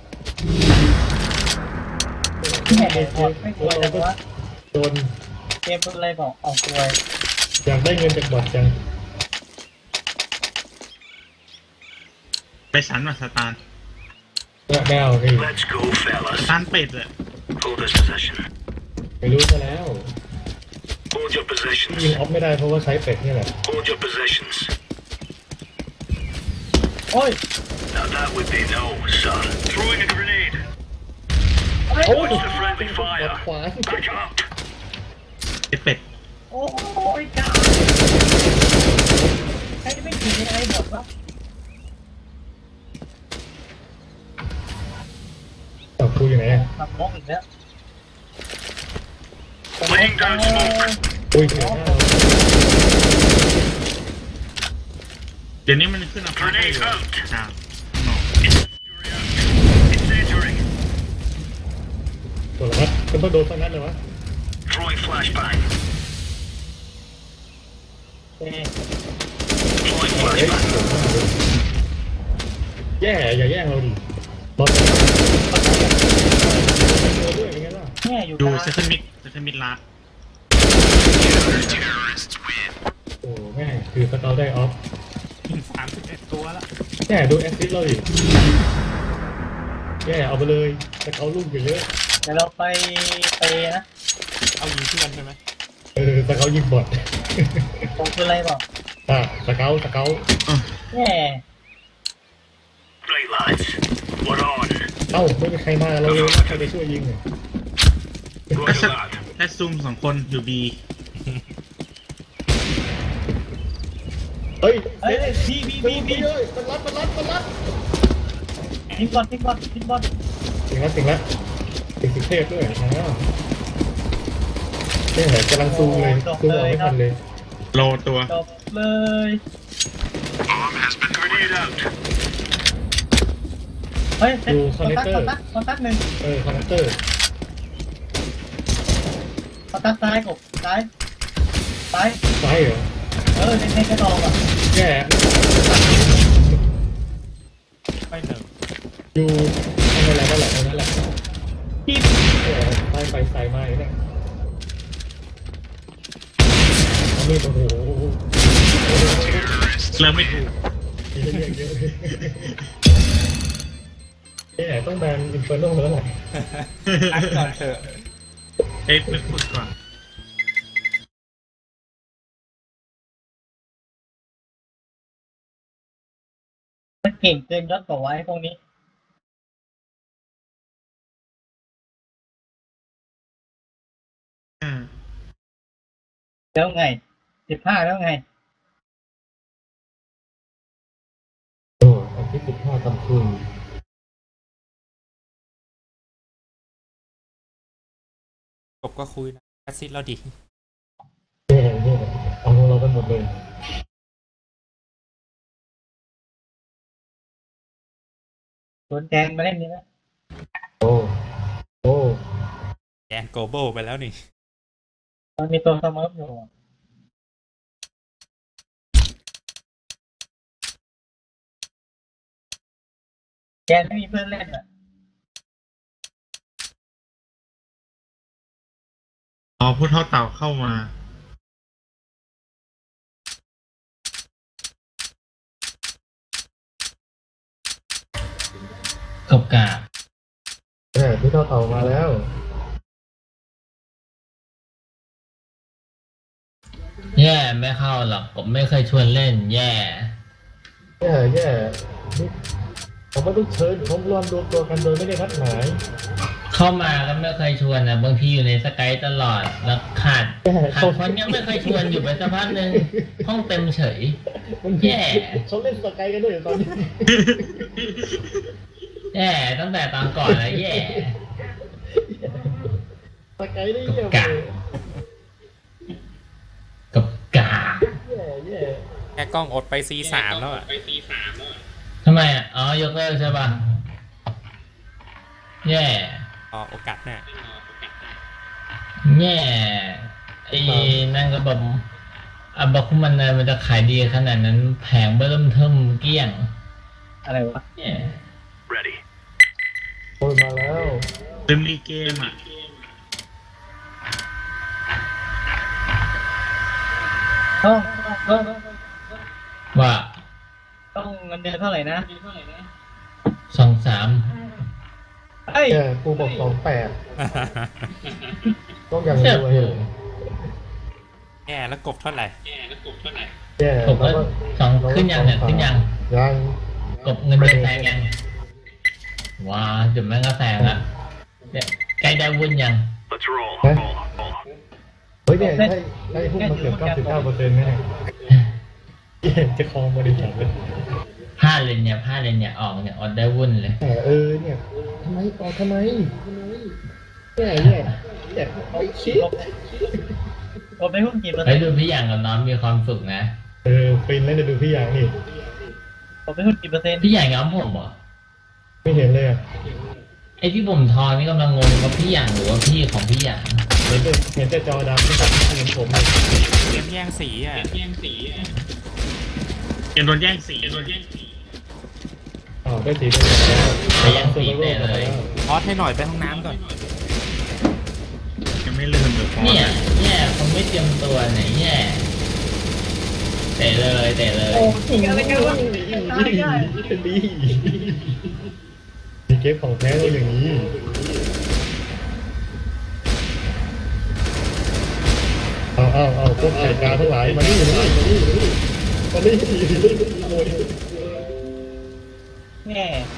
แหม่ไม่กลัวจังวะโดนเกมเป็นอะไรบอกออกตัวอยากได้เงินจากบอทจังไปสันมาสตาร์แมวนี่ Let's go, fellas. สตาร์เป็ดอะ Hold this position. ไม่รู้ซะแล้ว Hold your ยิง positions. ออฟไม่ได้เพราะว่าใช้เป็ดนี่แหละ Hold your positions. โอ้ย Now that would be no, son. Throwing a grenade. โอ้ย Watch the friendly ขวา fire. ขวา Back up. เป็ดโอ้ยจ้าใครจะไม่ขี่อะไรหมดวะต่อครูอยู่ไหนขับมองอีกแล้ว Laying down smoke. อุ้ยเสียหน้าเดี๋ยวนี้มันขึ้นอัพได้อยู่จ้า Incendiary. โดนแล้วมันต้องโดนสักนัดเลยวะ Throwing flashbang. เอ้ย Throwing เฮ้ย flashbang. แย่อย่าแย่งเราดิบอสด้วยเป็นไงล่ะแง่อยู่ดูกลางเซคันมิดลาดโอ้แม่คือสเกลได้ออฟยิง31 ตัวแล้วแย่ดูแอสซิสเราดิแย่เอาไปเลยสเกลลูกเยอะเดี๋ยวเราไปนะเอายิงเพื่อนใช่ไหมสเกลยิงบอดตรงคืออะไรบอกสเกลแง่ Right, lads. We're on. เอ้าไม่มีใครมาเราเลยใครไปช่วยยิงเนี่ย Roger that. และซูม2 คนอยู่บีเฮ้ยเอ้ยบีเลยมันรัดทิ้งบอลทิ้งบอลถึงแล้วถึงสุเทพด้วยนะนี่แหละกำลังซูมเลยซูมออกไม่ทันเลยโลตัวจบเลย Grenade out. เฮ้ยคอนตักหนึ่งคอนเนคเตอร์คอนตักซ้ายกบซ้ายซ้ายเหรอในกระดองอ่ะแย่ไปหนึ่งอยู่นั่นแหละที่ไปใส่มาเนี่ยเอามีดโอ้โหเริ่มไม่ถูกมีเรื่องเยอะเนี่ยต้องแบนอินเฟอร์โนแล้วแหละอัดก่อนเถอะเอ้ยไปพูดก่อนมันเก่งเกินยศกว่าไว้พวกนี้อ่าแล้วไง15แล้วไงโอ้อาทิตย์15ทำทุนกบก็คุยนะแอซิดเราดิเนี่ยเอาของเรากันหมดเลยสวนแดงมาเล่นนี้นะโอ้โอ้แกนโกลบอลไปแล้วนี่มันมีตัวเสมออยู่แกไม่มีเพื่อนเล่นอ่ะอ๋อผู้เท่าเต่าเข้ามากบกาบเนี่ยพี่เต่ามาแล้วแย่ไม่เข้าหรอกผมไม่เคยชวนเล่น แย่แย่นี่ผมไม่ต้องเชิญผมรวมตัวกันโดยไม่ได้นัดหมายเข้ามาก็ไม่เคยชวนนะบางทีอยู่ในสกายตลอดแล้วขาดคนยังไม่เคยชวนอยู่ไปสักพักหนึ่งห้องเต็มเฉย แย่เขาเล่นสกายกันด้วยตอนนี้แย่ตั้งแต่ตอนก่อนแล้วแย่สกายได้เยี่ยมกะ กับกาบแย่แค่กล้องอดไป C3 แล้วอ่ะทำไมอ่ะอ๋อยกเลิกใช่ป่ะแย่อ๋อโอกาสหน้าแย่ไอ้นั่นก็แบบอับบัคุมันมันจะขายดีขนาดนั้นแผงเบิ่มเทิมเกลี้ยงอะไรวะแย่ Ready. โอ้ยมาแล้วลืมรีเกมอ่ะต้องว่าต้องเงินเดือนเท่าไหร่นะ 2-3 เฮ้ยแย่กูบอก28ต้องอย่างรวยเลยแย่แล้วกบเท่าไหร่แย่ผมก็2ขึ้นยังเนี่ยขึ้นยังยังกบเงินเดือนแพงยังว้าจุดแม่งก็แพงอ่ะเนี่ยใกล้ได้วุ่นยัง Let's roll. เฮ้ยเนี่ยได้หุ้นมาเกือบ 99%แน่แย่จะครองบริษัทเลยผ้าเลนเนี่ยออกเนี่ยอดได้วุ่นเลยแต่เนี่ยทำไมเนี่ยเอาชิดผมไปหุ้นกี่เปอร์ไปเซ็นต์ดูพี่อย่างกับน้องมีความสุขนะฟินแล้วจะดูพี่อย่างนี่ผมไปหุ้นกี่เปอร์เซ็นต์พี่อย่างย้อมผมเหรอไม่เห็นเลยอ่ะไอ้ที่ผมทอนนี่กำลังงงว่าพี่อย่างหรือว่าพี่ของพี่อย่างเห็นแต่จอดำที่ตัดเงินผมเลยเกมแย่งสีอ่ะเกมโดนแย่งสีได้สีเป็นแล้วไปยังสีเตะเลยพอสให้หน่อยไปห้องน้ำก่อนยังไม่ลืมเลยพอเนี่ยแย่ผมไม่เตรียมตัวเนี่ยแย่เตะเลยโอ้จริงอะไรกันวะได้ดีมีเก็บของแท้ก็อย่างนี้เอาพวกไก่กาทั้งหลายมานี่โอ้ยแง่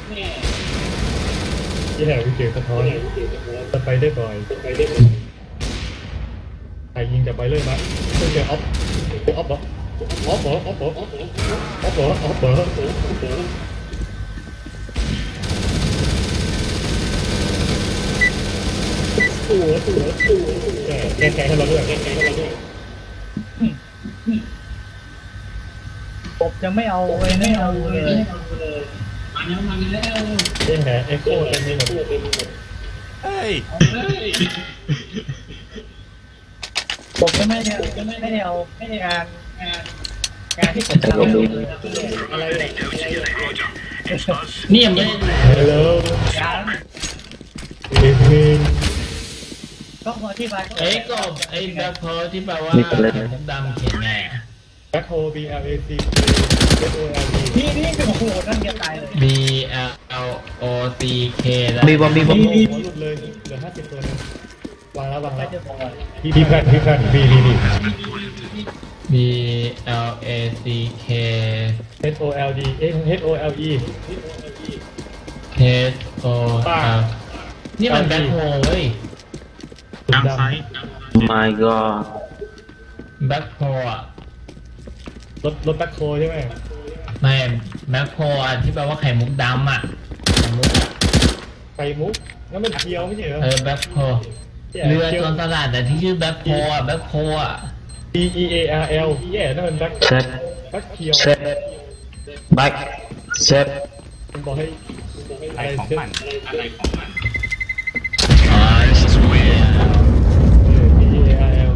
ที่แหกวิเศษสะท้อนจะไปได้บ่อยใครยิงจากไปเลยมั้ยเพิ่งจะออฟเหรอแกให้เราด้วยผมจะไม่เอาเลยไม่เอาเลยแหกเอ็กโคเต็มไปหมดเฮ้ยผมจะไม่ได้เอาไม่ได้การที่ผมทำเลยอะไรเนี่ยนี่ยังไม่ได้ฮัลโหลการอีกนิดต้องอธิบายไอ้กบไอ้แบ็คโพที่แปลว่าดำเขียนไงแบ็คโฮ BLAC SOLD นี่โอ้โหนั่นเดียวตายเลย B L O C K แล้วหัวหลุดเลยเหลือ50ตัวนึงวางแล้วไม่จะบอกว่าพี่แพท B B L A C K SOLD HOLE H O L นี่มันแบ็คโฮเว้ยกลางไซส์ My God แบ็คโฮอ่ะรถแบ็คโฮใช่ไหมไม่แบ็คโฮอ่ะที่แปลว่าไข่มุกดำอ่ะไข่มุกอ่ะไข่มุกแล้วมันเคียวไม่ใช่เหรอแบ็คโฮเรือจนตลาดแต่ที่ชื่อแบ็คโฮอ่ะแบ็คโฮอ่ะ BEARL แย่นั่นมันแบ็ค Set เคียว Set Back Set มันบอกให้อะไรของมันอ๋อ BEARL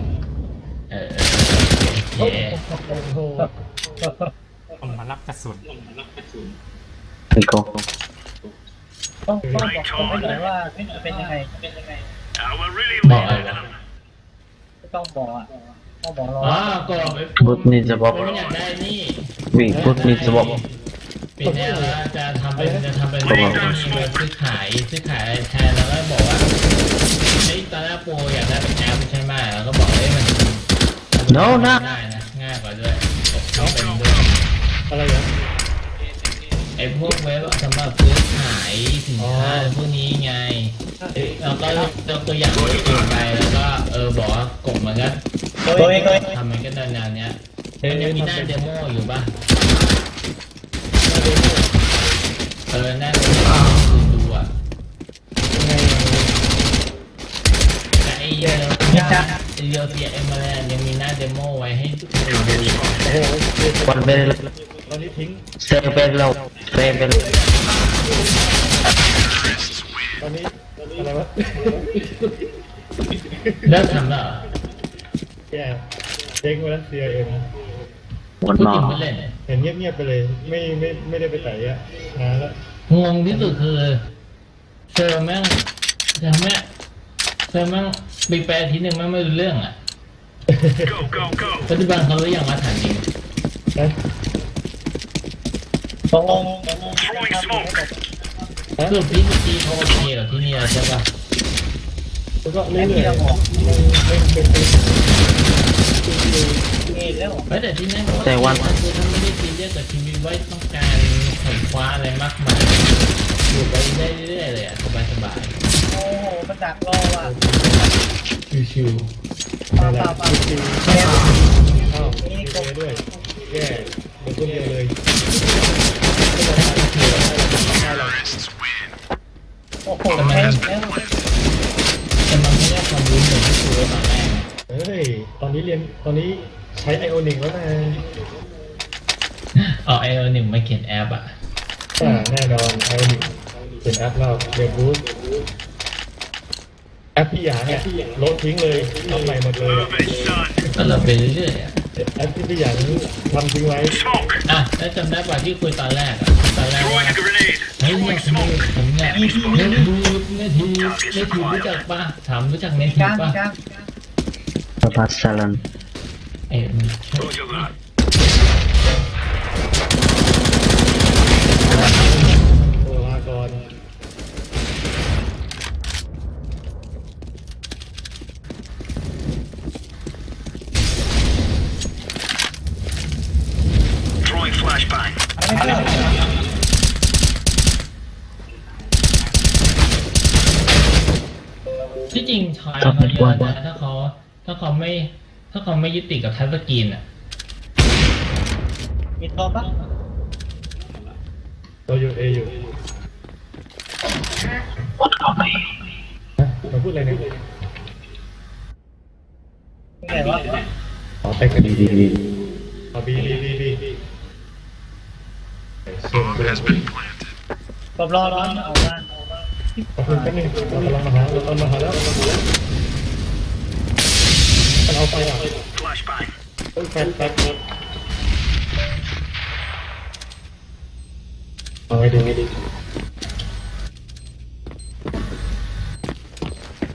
เย่โอ้โหผมมารับกระสุน Go ต้องบอกผมไม่ได้ว่าเป็นยังไง Our really บอกอะไรวะต้องบอกอ่ะต้องบอกเราอ๋อก็ไอ้ Put needs a bob ไม่อยากได้นี่ We put needs a bob ปีนี้เราจะทำเป็นซื้อขายอะไรแทนแล้วก็บอกว่าไอ้ตอนแรกโปรอยากได้เป็นแอปใช่ไหมแล้วก็บอกมัน No นะง่ายนะง่ายกว่าด้วยต้องเป็นด้วยอะไรเหรอไอ้พวกเว็บสำหรับซื้อขายสินค้าพวกนี้ไงแล้วก็ยกตัวอย่างอื่นไปแล้วก็บอกว่ากบมันก็ตัวเองเลยทำมันก็แนวเนี้ยมันยังมีหน้าเดโมอยู่ป่ะหน้าเดโมดูอ่ะแต่ไอ้เรียวเทียเอ็มอะไรยังมีหน้าเดโมไว้ให้ดูโอ้โห One very low ตอนนี้ทิ้ง Stay very low Stay very low ตอนนี้อะไรวะเลิกทำแล้วแย่เจ๊งวันนั้น CRM One พูดจริง more ไม่เล่นเห็นเงียบๆไปเลยไม่ได้ไปไหนอะนานแล้วงงที่สุดคือเซอร์แม่งปีแปลทีหนึ่งแม่งไม่รู้เรื่องอ่ะ Go, go, go. ปัจจุบันเขารู้อย่างว่าฐานจริงนะตรง Throwing smoke. สรุปพี่ตีเขาโอเคกับที่นี่ใช่ป่ะแล้วก็เรื่อยๆเป็นแล้วแต่ที่นั่นเขาคือถ้าไม่ได้ตีเรียกกับทีมไว้ต้องการไขว่คว้าอะไรมากมายอยู่ไปได้เรื่อยๆเลยอ่ะสบายโอ้โหมันดักรอว่ะๆชิวนั่นแหละคือแม่อ้าวมีเอด้วยแย่เป็นคนเดียวเลยโอ้โหแม่แล้วๆแต่มันไม่ได้ความรู้เหมือนที่คุยตอนแรกเฮ้ยตอนนี้ใช้ IO1 แล้วนะเอาไอหนึ่งมาเขียนแอปอ่ะแน่นอน IO1 เป็นแอปเราเรียนรู้แอปพี่หยางเนี่ยลบทิ้งเลยทำใหม่หมดเลย Move it, son. ก็เราไปเรื่อยๆอ่ะแอปที่พี่หยางทำทิ้งไว้ Smoke. แล้วจำได้ป่ะที่คุยตอนแรกอ่ะตอนแรกว่า Throwing a grenade. เฮ้ยเนี่ย Throwing smoke. ผมเนี่ยเนทีรู้จักป่ะถามรู้จักเนทีกลางป่ะกลาง Papa Salon Roger that. โอลากร Throwing flashbang. ไม่เชื่อที่จริงชอยเขาเยอะนะถ้าเขาไม่ยึดติดกับทัชสกรีนอ่ะมีตัวปะเราอยู่ A อยู่เราพูดอะไรเนี่ยไงวะอ๋อไปกันดีอ๋อ B ผมรอร้อนออกมาขอบคุณแป๊บนึงเรากำลังมาหาแล้วมันเอาไปอ่ะ Flashbang. แป๊บเอาไว้ดู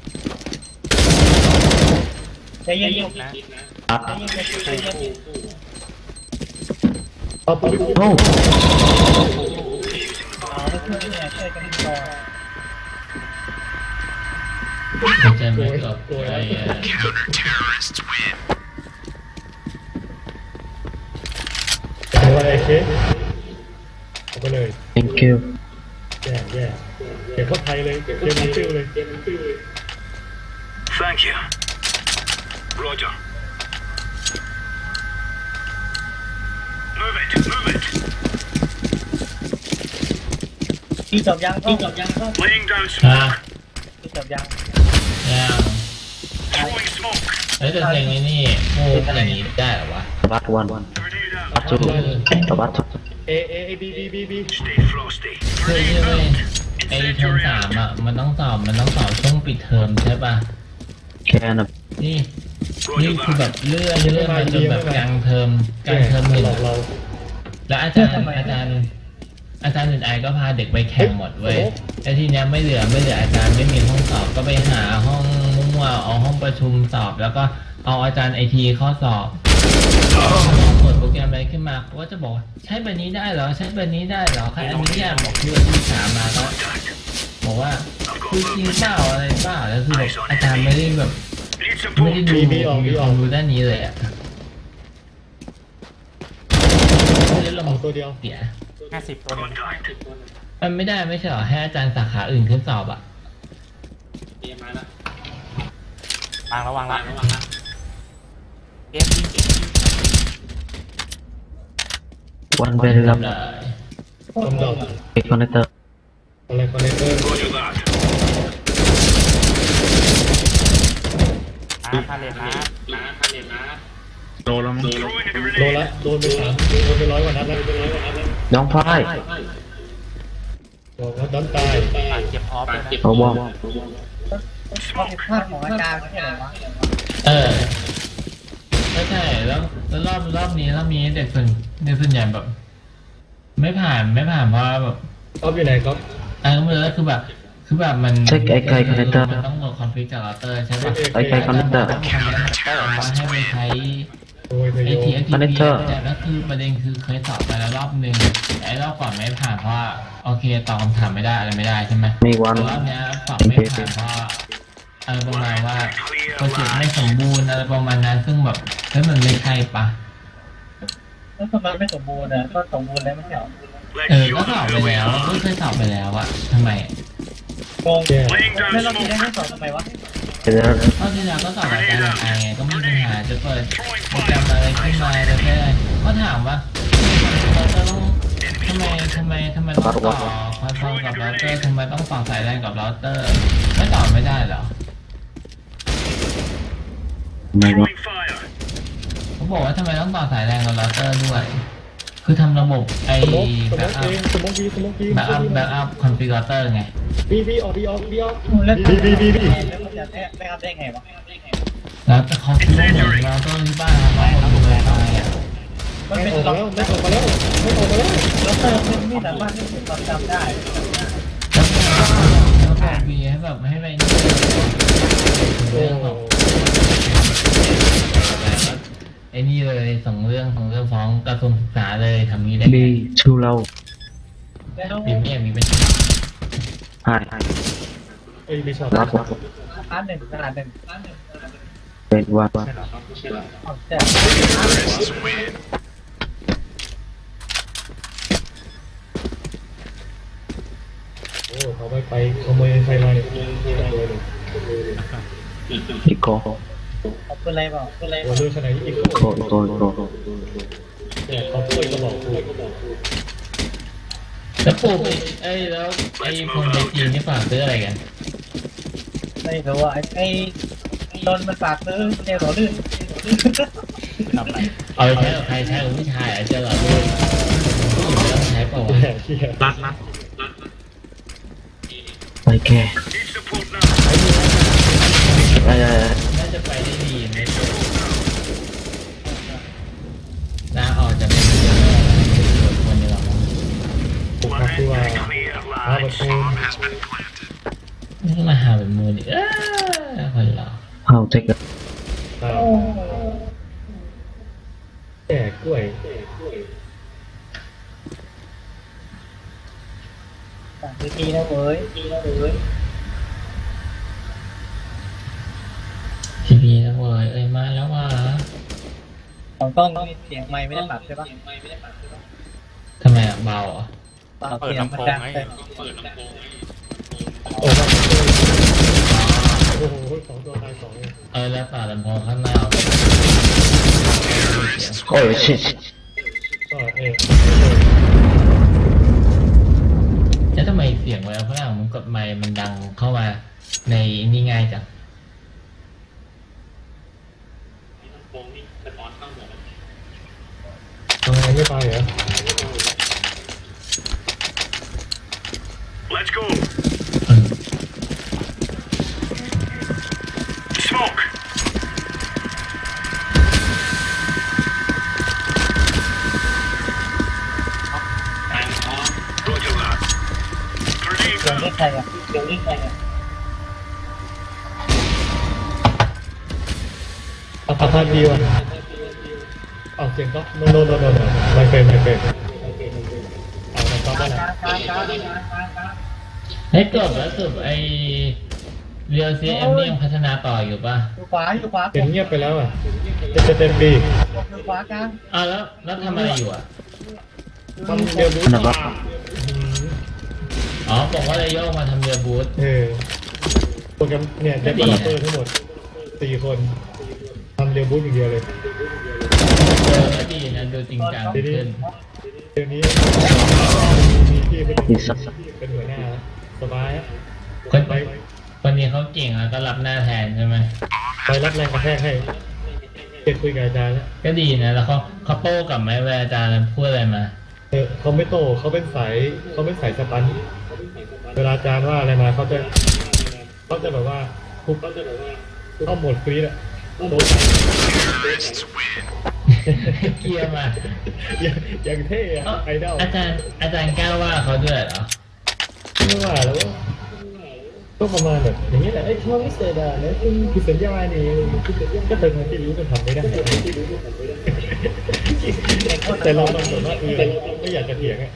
ใจเย็นๆนะใจเย็นๆเอาปืน Oh, เอาแล้วช่วยเนี่ยช่วยกันต่อมันจะไม่กับไอ้เอาอะไรเคสเอาไปเลย thank you. แย่เก็บเข้าไทยเลยเก็บมันฟิวเลย Thank you. Roger. Move it. พี่จบยังก็ Laying down ฮะ smoke. พี่จบยังยัง Throwing smoke. เฮ้ยแต่เพลงนี้นี่พูดอย่างนี้ได้เหรอวะ Tabat one. Grenade out. Tabat two. Tabat two. A B Stay frosty. คือ Grenade เว้ย out. ไอ้เทอม Incendiary สาม out. อ่ะมันต้องสอบช่วงปิดเทอมใช่ป่ะ Can of นี่คือแบบเลื่อนมาจนแบบกลางเทอมหหนึ่งลอกเราแล้วอาจารย์อื่นไอก็พาเด็กไปแข่งหมดเว้ยแล้วทีเนี้ยไม่เหลืออาจารย์ไม่มีห้องสอบก็ไปหาห้องมั่วเอาห้องประชุมสอบแล้วก็เอาอาจารย์ไอทีข้อสอบเปิดโปรแกรมอะไรขึ้นมาเขาก็จะบอกใช้แบบนี้ได้เหรอใช้แบบนี้ได้เหรอใครอนุญาตบอกเพื่อนที่ถามมาก็บอกว่าคือจริงเปล่าอะไรเปล่าแล้วคือแบบอาจารย์ไม่ได้แบบ Need ไม่ได้ support. ดูมีความรู้ด้านนี้เลยอ่ะไม่ได้ลออง กตัวเดียวเสีย 50 ตัวหนึง Contact. มันไม่ได้ไม่ใช่เหรอให้อาจารย์สาขาอื่นขึ้นสอบอ่ะวางละเกมยิง one very low. เลยต้มดอก Okay, connector. อะไรคอนเนคเตอร์ Roger that. พาเลทนะโดนแล้วมั้ง Throwing a โดน grenade. ละโดนไป100 กว่านัดแล้ว Don't fight. บอกว่าดอนตายเก็บออฟเลยนะ Oh, wow. ข้อผิดพลาดของอาจารย์ไม่ใช่เหรอวะก็ใช่แล้วรอบนี้เด็กส่วนใหญ่แบบ ไม่ผ่านเพราะแบบก๊อฟอยู่ไหนก๊อฟมือแล้วคือแบบมัน Check AK connector มันต้องโหลดคอนฟิกจากเราเตอร์ใช่ป่ะ AK connector. ต้องทำให้ไปใช้โอ้ยเธอไอโยที Connector แต่ก็คือประเด็นคือเคยสอบไปแล้วรอบนึงไอ้รอบก่อนไม่ผ่านเพราะว่าโอเคตอบคำถามไม่ได้อะไรไม่ได้ใช่ไหมมีแต่ one. รอบเนี้ยสอบไม่ผ่านเพราะอะไรประมาณว่าโปรเจกต์ไม่สมบูรณ์อะไรประมาณนั้นซึ่งแบบเฮ้ยมันไม่ใช่ปะแล้วทำไมไม่สมบูรณ์อ่ะก็สมบูรณ์แล้วไม่ใช่เหรอ Let's ก็ show สอบ them ไป the way แล้ว out. ก็เคยสอบไปแล้วอะทำไมงง Laying ไม่ down เราทีแรก smoke. ไม่สอบทำไมวะ There. รอบที่แล้วก็สอบอาจารย์ไอไงก็ไม่มีปัญหาจะเปิดโปรแกรมอะไรขึ้นมาแต่แค่ก็ถามว่าเราต้องทำไมต้องต่อคอนโซลกับเราเตอร์ทำไมต้องต่อสายแรงกับเราเตอร์ไม่ต่อไม่ได้เหรอ My god. Throwing fire. เขาบอกว่าทำไมต้องต่อสายแรงกับเราเตอร์ด้วย คือทำระบบไอ้สมแบ็มกติอัพเองสมมติบีแบ็กอัพคอนฟิกเตอร์ไงบีออกแล้วบีแล้วมันจะได้รับได้ไงวะแล้วแต่เขาคิดว่าเหมือนเราเตอร์ที่บ้านเราคนดูแลไปอ่ะมันไม่เป็นออกล็มาอกแล้วไม่ออกมาแล้วล็อกเตอร์ไม่สามารถที่จะความจำได้แล้วบอกบีให้แบบให้ไปนี่โอ้เรื่องของไอ้นี่เลยส่งเรื่องฟ้องกระทรวงศึกษาเลยทำนี้ได้ไง B too low. แล้วบีไม่อยากมีเป็น Hi. ไอ้บีชอบ Last one. ร้านหนึ่งตลาดหนึ่ง Wait, one. แต่โอ้เขาไปขโมยใครมาเนี่ย Eco. ขอบคุณอะไรบอกคุณอะไรโอ้เรื่องขนาดนี้อีก Eco. เนี่ยเขาช่วยก็บอกกูแล้วปูไปแล้วไอ้คนไปจีนนี่ฝากซื้ออะไรกันไม่รู้ว่าไอ้นนมันฝากซื้อเจลหล่อลื่นทำอะไรเอาไปใช้กับใครใช้กับผู้ชายอาจจะหล่อลื่นผู้หญิงไม่ต้องใช้เปล่าวะแหมเชี่ยรัด Okay. Need support now. น่าจะไปได้ดีไม่ใช่ลาออกจะเป็นเยอะคนเดียวผมครับที่ว่า Clear พาประ lines. ตูนี่มาหาเป็นมือดิคนหล่อ How take it? แก่กล้วยสั่งทีนะเว้ยทีนะเว้ยทีพีนะเว้ยมาแล้วว่ะของกล้องเสียงไมค์ไม่ได้ปรับใช่ปะทำไมอ่ะเบาอ่ะเปล่าเปิดเสียงลำมันโพงดังไงไปโอ้โหสองตัวตายสองเลยแล้วต่อลำโพงข้างหน้าโอ้ยชิตก็แล้วทำไมเสียงเวลาฝรั่งมันกดไมค์มันดังเข้ามาในนี่ง่ายจังทำไมไม่ไปเหรอ Let's go. Smoke. Roger that. Grenade เสียง out. นี่ใครอ่ะเสียงนี่ใครอ่ะประธานดีว่ะเอาเสียงก็โนไม่เป็นเอาในก็ได้แหละให้จบแล้วจบไอเรียวซีเอ็มนี่ยังพัฒนาต่ออยู่ป่ะอยู่ขวาอยู่ขวาเสียงเงียบไปแล้วอ่ะเต็มปีอยู่ขวากลางแล้วทำอะไรอยู่อ่ะทำเดียวรู้นะครับบอกว่าจะโยกมาทำเรือบูธโปรแกรมเนี่ยเดเวลลอปเปอร์ทั้งหมด4 คนทำเรียลบูธอย่างเดียวเลยก็ดีนะดูจริงจังขึ้นเดี๋ยวนี้มีพี่คนหมีนึ่งสักเป็นหัวหน้าสบายคนนี้เขาเก่งแล้วก็รับหน้าแทนใช่ไหมไปรับแรงกระแทกให้เก็บคุยกับอาจารย์แล้วก็ดีนะแล้วเขาโต้กลับไหมเวลาอาจารย์พูดอะไรมาเขาไม่โตเขาเป็นสายสตันเวลาอาจารย์ว่าอะไรมาเขาจะแบบว่าคุกเข้าโหมดฟรีดอะโดนเกียร์มาอย่างเท่อะไอดอลอาจารย์กล้าว่าเขาด้วยเหรอไม่ว่าแล้วก็ประมาณแบบอย่างนี้แหละไอ้ช่วงพิเศษอะแล้วคือสัญญาเนี่ยก็เติมมาที่รู้มันทำไม่ได้แต่เราต้องแบบว่าไม่อยากจะเถียงอะ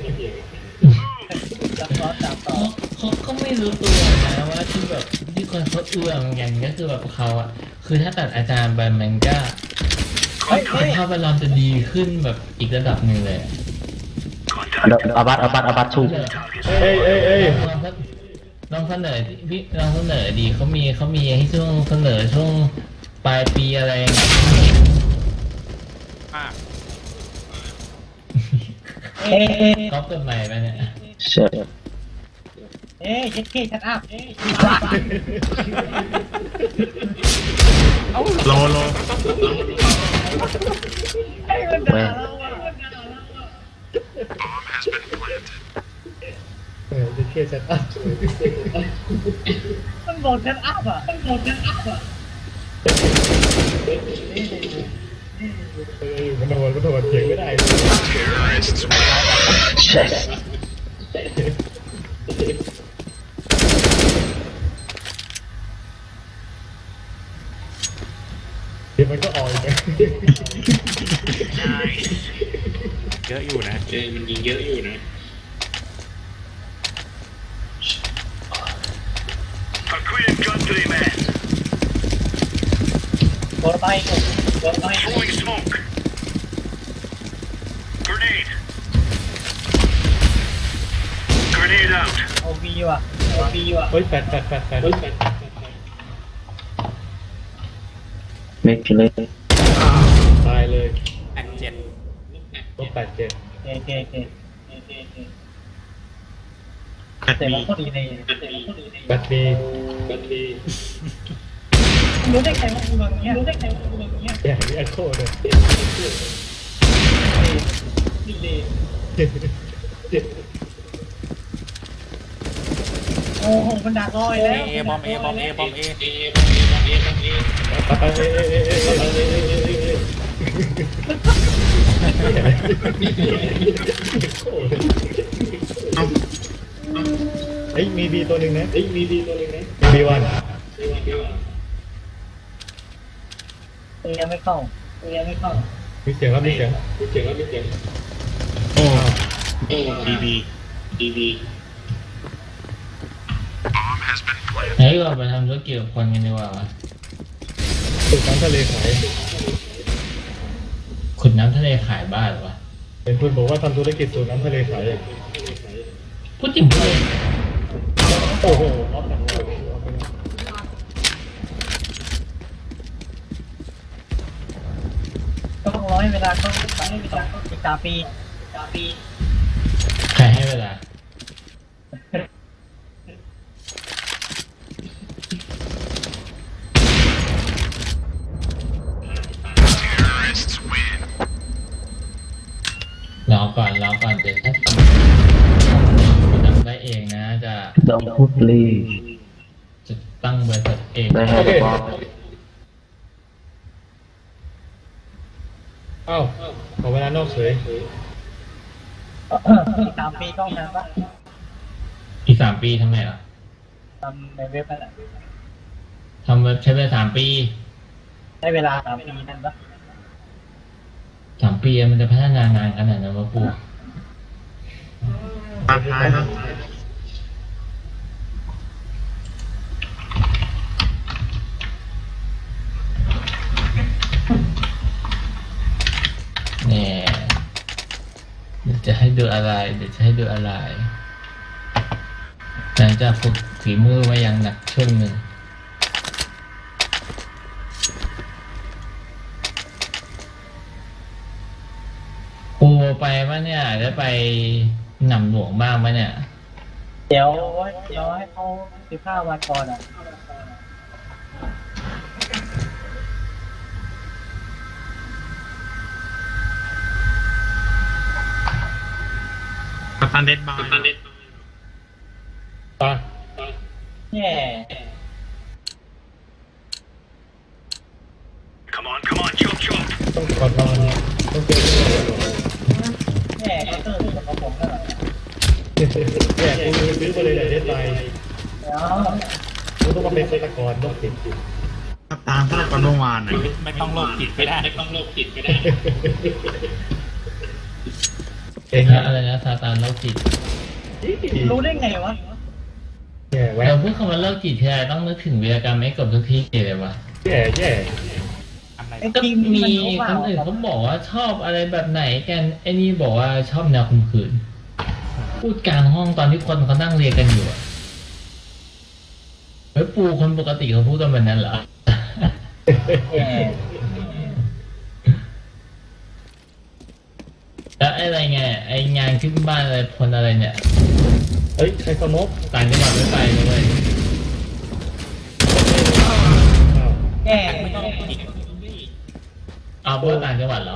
จับต่อจับต่อเขาไม่รู้ตัวนะว่าที่แบบที่คนเขาเอื้อมกันก็คือแบบเขาอะคือถ้าตัดอาจารย์ไปมันก็สภาพแวดล้อมจะดีขึ้นแบบอีกระดับหนึ่งเลยอาบัตสู้เอ้ยลองเสนอพี่ลองเสนอดีเขามีให้ช่วงเสนอช่วงปลายปีอะไร ก๊อปกันใหม่ไปเนี่ยใช่เช็ดเท่ชัดอัพโลให้มันด่าเราอ่ะจะเทียชัดอัพมันบอกชัดอัพอ่ะมันโดนเถียงไม่ได้ใช่เดี๋ยวมันก็ออกอีกเยอะอยู่นะมันยิงเยอะอยู่นะ Acquainted countryman. โดนไป Throwing smoke. Grenade. Grenade out. โอบีว่ะเฮ้ยแฟดไม่กินเลยตายเลย 87 ลบ87 เจแปดแต่ปีมันก็ดีในแบตดีรู้ได้ไงว่ากูแบบเนี้ยอย่างนี้อัดโคตรเลยโอ้โหมันดักรอยแล้วบอมเอไปเฮ้ยมีบีตัวหนึ่งนะบีวันยังไม่เข้ามีเสียงแล้วมีเสียงโอ้ดีบีเฮ้ยเราไปทำธุรกิจกับคนกันดีกว่าวะสูบน้ำทะเลขายขุดน้ำทะเลขายบ้านเหรอวะเห็นคุณบอกว่าทำธุรกิจสูบน้ำทะเลขายอ่ะพูดจริงพูดเลยโอ้โหออฟหนักเลยต้องร้อยเวลาต้องไปเวลาต้องอีก3 ปีใครให้เวลา รอก่อนเดี๋ยวถ้าทำได้เองนะจะ Don't put please จะตั้งบริษัทเอง They have a bomb อ้าวขอเวลานอกเฉยอีก3 ปีต้องนะปะอีก3 ปีทำไมล่ะทำในเว็บนั่นแหละทำใช้เวลา3 ปีได้เวลา3 ปีนั่นปะ 3 ปีมันจะพัฒนานานขนาดนั้นวะปูตาท้ายครับเนี่ยเดี๋ยวจะให้ดูอะไรหลังจากฝึกฝีมือมาอย่างหนักช่วงหนึ่งปูไปปะเนี่ยได้ไปหนำหลวงบ้างปะเนี่ยเดี๋ยวให้เขา15 วันก่อนอ่ะกัปตันเดดบายตาแย่ Come on, chop, chop. ต้องก่อนนอนต้องเจอที่ไหนแย่ก็ตื่นกับผมนั่นแหละแย่คุณซื้อมาเลยเด็ดไปเดี๋ยวคุณต้องมาเป็นเกษตรกรต้องติดกัปตันพลากรเมื่อวานน่ะไม่ต้องโลภจิตก็ได้เองอะไรนะซาตานโรคจิตรู้ได้ไงวะแย่แวะเราพูดคำว่าโรคจิตทีไรต้องนึกถึงวีรกรรมไม่กบทุกที่เลยวะแย่ทำอะไรไอ้ก็ทีมมีรู้เปคล่านอื่นเขาบอกว่าชอบอะไรแบบไหนกันไอ้นี่บอกว่าชอบแนวข่มขืนพูดกลางห้องตอนที่คนเขานั่งเรียนกันอยู่อะเฮ้ยปูคนปกติเขาพูดกันแบบนั้นเหรอแย่แล้วอะไรไงไองานขึ้นบ้านอะไรพลอะไรเนี่ยเฮ้ยใครสมบต่างจังหวัดไม่ไปเลยเว้ยแย่ไม่ต้องจิตเอาเพื่อต่างจังหวัดเหรอ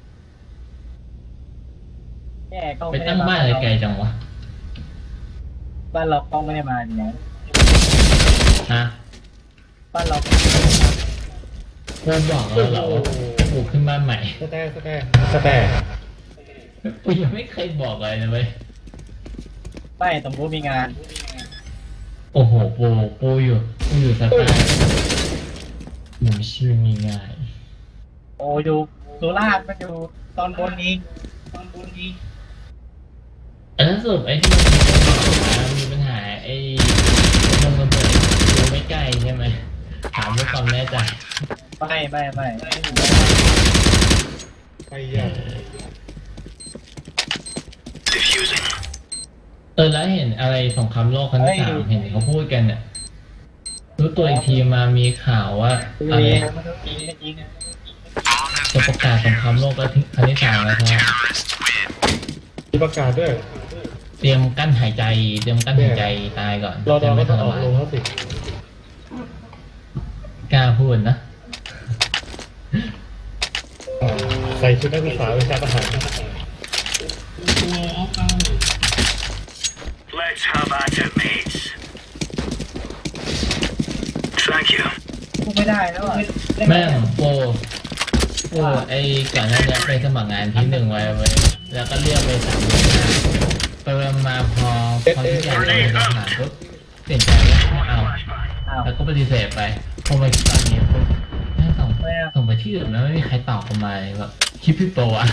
แย่ก็ไปตั้งบ้านอะไรไกลจังวะบ้านเราก็ไม่ได้มาเนี่ยฮะบ้านเราปูบอกแล้วเหรอว่าปลูกขึ้นบ้านใหม่สแตปูยังไม่เคยบอกเลยนะเว้ยไม่สมมติมีงานโอ้โหปูอยู่สไตล์หนูชื่อมีง่ายโอ้อยู่สุราษฎร์มันอยู่ตอนบนนี้แล้วสรุปไอ้ที่มันมีปัญหาไอ้มันระเบิดอยู่ไม่ใกล้ใช่ไหมถามด้วยความแน่ใจไม่ไปยาก Diffusing. แล้วเห็นอะไรสงครามโลกครั้งที่ 3เห็นเขาพูดกันเนี่ยรู้ตัวอีกทีมามีข่าวว่าอะไรมันจริงไม่จริงจะประกาศสงครามโลกครั้งที่ 3แล้วครับมีประกาศด้วยเตรียมกั้นหายใจตายก่อนรอจะก็ไม่ทต้องรออกมานลงเขาสิกล้าพูดนะใส่ชุดนักศึกษาวิชาทหาร Let's have at it, mates. Thank you. พูดไม่ได้แล้วอ่ะแม่งโปไอ้ก่อนหน้านี้ไปสมัครงานที่1ไว้แล้วก็เรียกไป3 เดือนไปมาพอที่จะไปทหารปุ๊บเปลี่ยนใจแล้วเอาอ้าวแล้วก็ปฏิเสธไปพอมาตอนนี้ปุ๊บแม่งส่งไปที่อื่นแล้วไม่มีใครตอบกลับมาเลยแบบคิดพี่โปอะ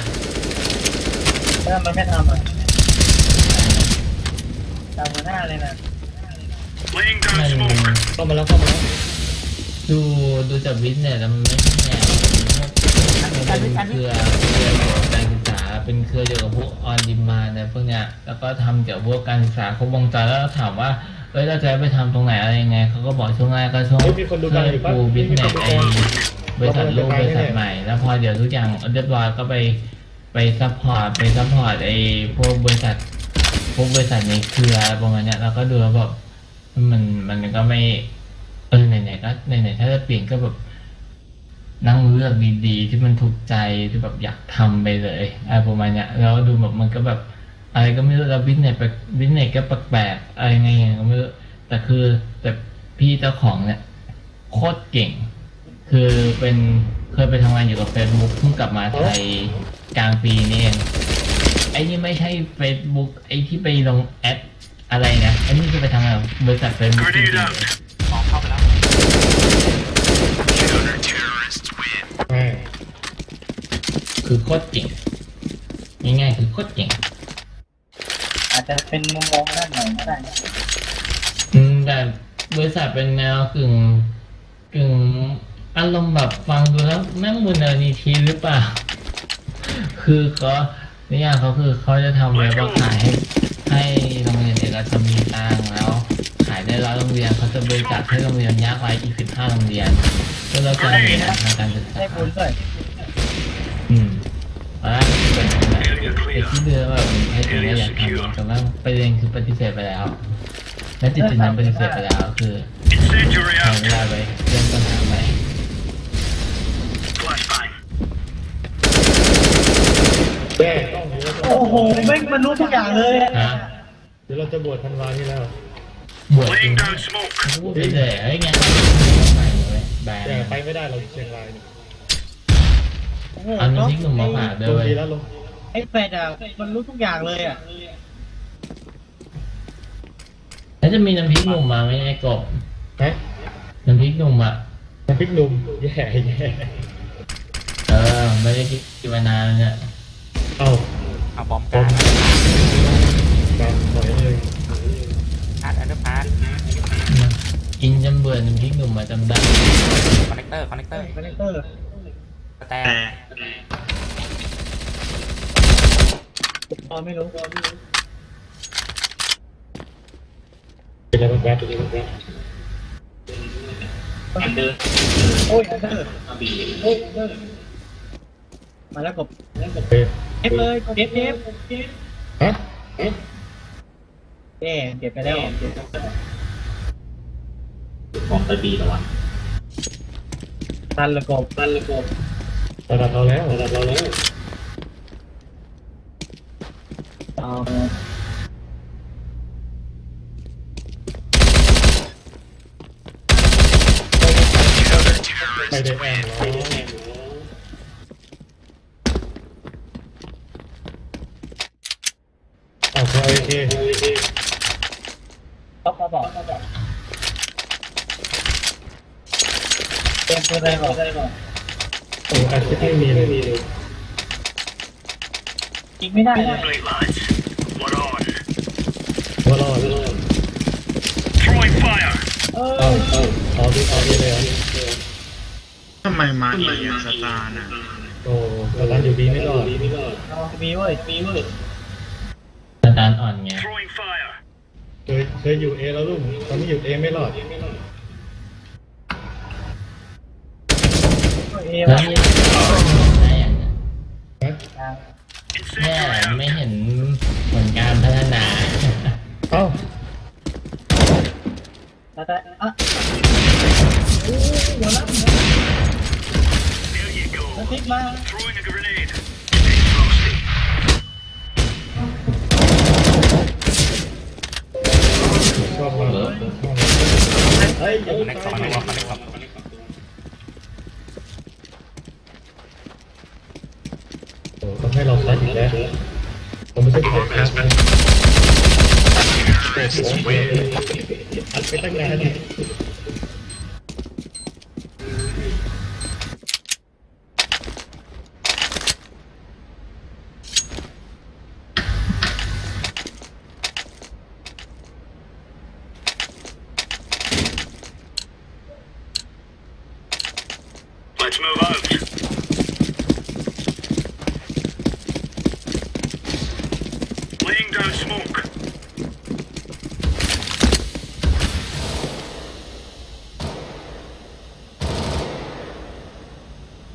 แล้วมันไม่ทำอ่ะตามหัวหน้าเลยนะ Laying มั down น smoke. เข้ามาแล้วเข้ามาแล้วดูจากวิทย์เนี่ยแล้วมันไม่ใช่แนวมันเป็นเครือการศึกษาเป็นเครือเดียวกับพวกออนดิมานอะไรพวกเนี้ยแล้วก็ทำเกี่ยวกับพวกการศึกษาครบวงจรแล้วถามว่าเราจะไปทำตรงไหนอะไรยังไงเขาก็บอกช่วงแรกก็ช่วงปูบิสเนสไอบริษัทลูกบริษัทใหม่แล้วพอเดี๋ยวทุกอย่างเรียบร้อยก็ไปซัพพอร์ตไอพวกบริษัทในเครือประมาณเนี้ยแล้วก็ดูแล้วแบบมันก็ไม่ไหนๆก็ไหนๆถ้าจะเปลี่ยนก็แบบนั่งเลือกดีๆที่มันถูกใจที่แบบอยากทำไปเลยอะไรประมาณเนี้ยแล้วดูแบบมันก็แบบอะไรก็ไม่รู้แล้วบิสเนสก็แปลกๆอะไรไงก็ไม่รู้แต่พี่เจ้าของเนี่ยโคตรเก่งคือเคยไปทำงานอยู่กับ Facebook เพิ่งกลับมาไทยกลางปีนี้เองไอ้นี่ไม่ใช่ Facebook ไอ้ที่ไปลงแอดอะไรนะไอ้นี่คือไปทำงานกับบริษัท Facebook จริง Grenade ๆ out. มองเข้าไปแล้ว Counter-terrorists win. ใช่คือโคตรเก่งง่ายๆคือโคตรเก่งอาจจะเป็นมุมมองด้านไหนก็ได้นะแต่บริษัทเป็นแนวกึ่งอารมณ์แบบฟังดูแล้วนั่งมูลนิธิหรือเปล่า คือเขานิยามเขาคือเขาจะทำไว้ว่าขายให้โรงเรียนเอกชนมีตังค์แล้วขายได้100 โรงเรียนเขาจะบริจาคให้โรงเรียนยากไร้อีก15 โรงเรียนเพื่อเราจะมีทางการศึกษาได้บุญด้วยเป็นแต่ที่เรือแบบให้ตัวอยากทำแต่ว่าประเด็นคือปฏิเสธไปแล้วและจิตใจนั้นปฏิเสธไปแล้วคือ Incendiary ใช้ out. เวลาไปเรื่องปัญหาใหม่ Flashbang. แย่ต้องเดี๋ยวเราจะโอ้โหแม่งมันรู้ทุกอย่างเลยอะฮะเดี๋ยวเราจะบวชธันวานี้แล้วบวชจริง Laying down smoke. เขาพูดไปเลยเฮ้ยงานใหม่เลยแบนแต่ไปไม่ได้เราเชียงรายเนี่ยโอ้โหเอาน้ำพริกหนุ่มมาฝากด้ลงวยดีแล้วลงไอ้แฟดอะมันรู้ทุกอย่างเลยอะแล้วจะมีน้ำพริกหนุ่มมาไหมไอ้กบฮะน้ำพริกหนุ่มอ่ะน้ำพริกหนุ่มแย่ไม่ได้กินมานานแล้วเนี่ยเอ้าเอาบอมการ์ดการถอยเลยอันเดอร์พาร์ตกินจนเบื่อน้ำพริกหนุ่มมาจำได้คอนเนคเตอร์คอนเนคเตอร์แต่ตอนไม่รู้เป็นอะไรบ้างครับเป็นอะไรบ้างครับโอ้ยอันเดอร์โอ้ยอันเดอร์มาแล้วกบเฮ้ยเก็บเลยเก็บฮะเก็บไปแล้วของตะบีแล้ววะตันละกบระดับเราแล้วเอาไม่ได้แอนหรอเอาโอเคเขาบอกเต็มตัวเลยบอกโอ้อาชีพไม่มีเลยยิงไม่ได้เลย Right, lads. What on? ว่ารอด Throwing fire. เอาดีเลยอ่ะทำไมมาเอียสตาร์น่ะโอ้ตอนนั้นอยู่บีไม่รอดมีเว้ยสตาร์ทอ่อนไง Throwing fire. เคยอยู่เอแล้วลูกตอนนี้อยู่เอไม่รอดเอแล้ววะนี่ได้อย่างเนี้ยฮะแค่ Incendiary out. ไม่เห็นผลการพัฒนาเอ้าแต่อ่ะโอ้หัวล้ำ There you go. แล้วทิ้งมา Throwing a grenade. Stay frosty. ชอบมากเฮ้ยอย่าคเพิ่อนงเนคตาสองยตัวคอนเนคสองโอ้ทำให้เราคัดอีกแล้วผมไม่ใช่ใครครับอัดไปตั้งนาน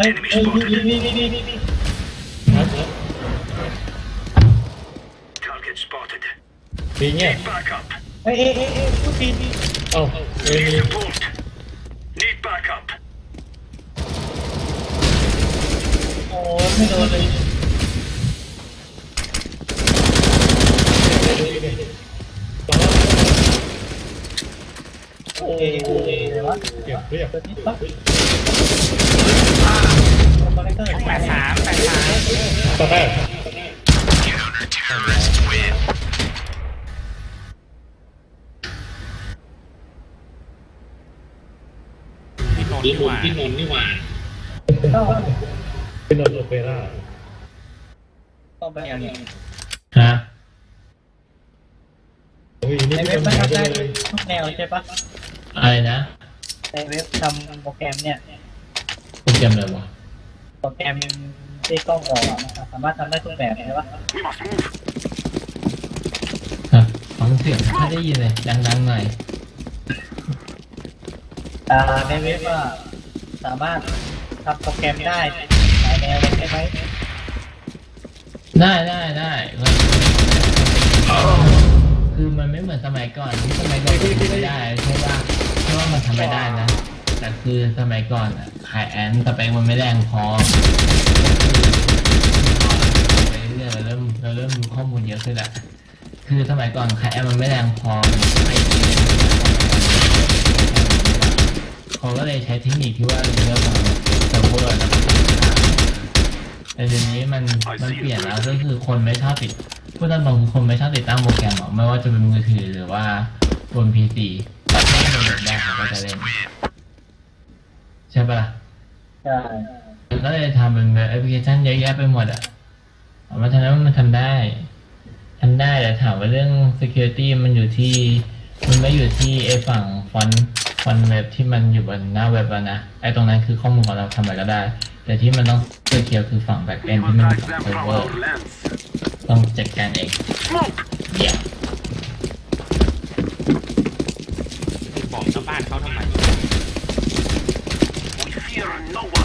ฮ้ย Enemy เฮ้ย spotted. นี่ครับ Target spotted. ปีเงี้ย Need backup. เฮ้ยพูดทีเอ้าเอ้ย Need support. Need backup. โอ้ไม่โดนเลยโอเคเลยวะเก็บเรียบตัวนี้ปั๊บคอนเนคเตอร์ 83 ต่อไปพี่นนท์ดีกว่าเป็นนนท์โอเปร่าต้องไปอย่างนี้ฮะโอ้ยนี่ในเป็เว็นบปัมันญหาทำเลได้ยทุกแนวใช่ปะอะไรนะในเว็บทำโปรแกรมเนี่ยโปรแกรมอะไรวะโปรแกรมที่กล้องออกสามารถทำได้ทุกแบบใช่ปะ We must move. ฮะฟังเสียงถ้าได้ยินเลยดังๆหน่อยในเว็บว่าสามารถทำโปรแกรมได้หลายแนวเลยใช่ไหมได้คือมันไม่เหมือนสมัยก่อนที่สมัยก่อนมันทำไม่ได้ใช่ป่ะใช่ว่ามันทำไม่ได้นะแต่คือสมัยก่อนอะขายแอนสเปคมันไม่แรงพอไปเรื่อยๆเราเริ่มรู้ข้อมูลเยอะขึ้นแหละคือสมัยก่อนขายแอนมันไม่แรงพอเขาก็เลยใช้เทคนิคที่ว่าเรื่องของเซิร์ฟเวอร์แต่เดี๋ยวนี้มันเปลี่ยนแล้วก็คือคนไม่ชอบติดพูดตรงๆคนไม่ชอบติดตั้งโปรแกรมหรอกไม่ว่าจะเป็นมือถือหรือว่าบน PC แต่ถ้ามันเล่นได้เขาก็จะเล่นใช่ปะล่ะใช่ก็เลยทำเป็นแบบแอปพลิเคชันเยอะแยะไปหมดอ่ะมันทำแล้วมันทำได้แต่ถามว่าเรื่อง security มันอยู่ที่มันไม่อยู่ที่ไอ้ฝั่งฟอนต์เว็บที่มันอยู่บนหน้าเว็บแล้วนะไอ้ตรงนั้นคือข้อมูลของเราทำอะไรก็ได้แต่ที่มันต้องเคลียร์คือฝั่ง back We end ที่ must มัน hide ฝั่ง them เซิร์ฟ from เวอ our ร์ lens. ต้องจัดการเอง Smoke. เดี๋ยวบอกชาวบ้านเขาทำไม We fear no one.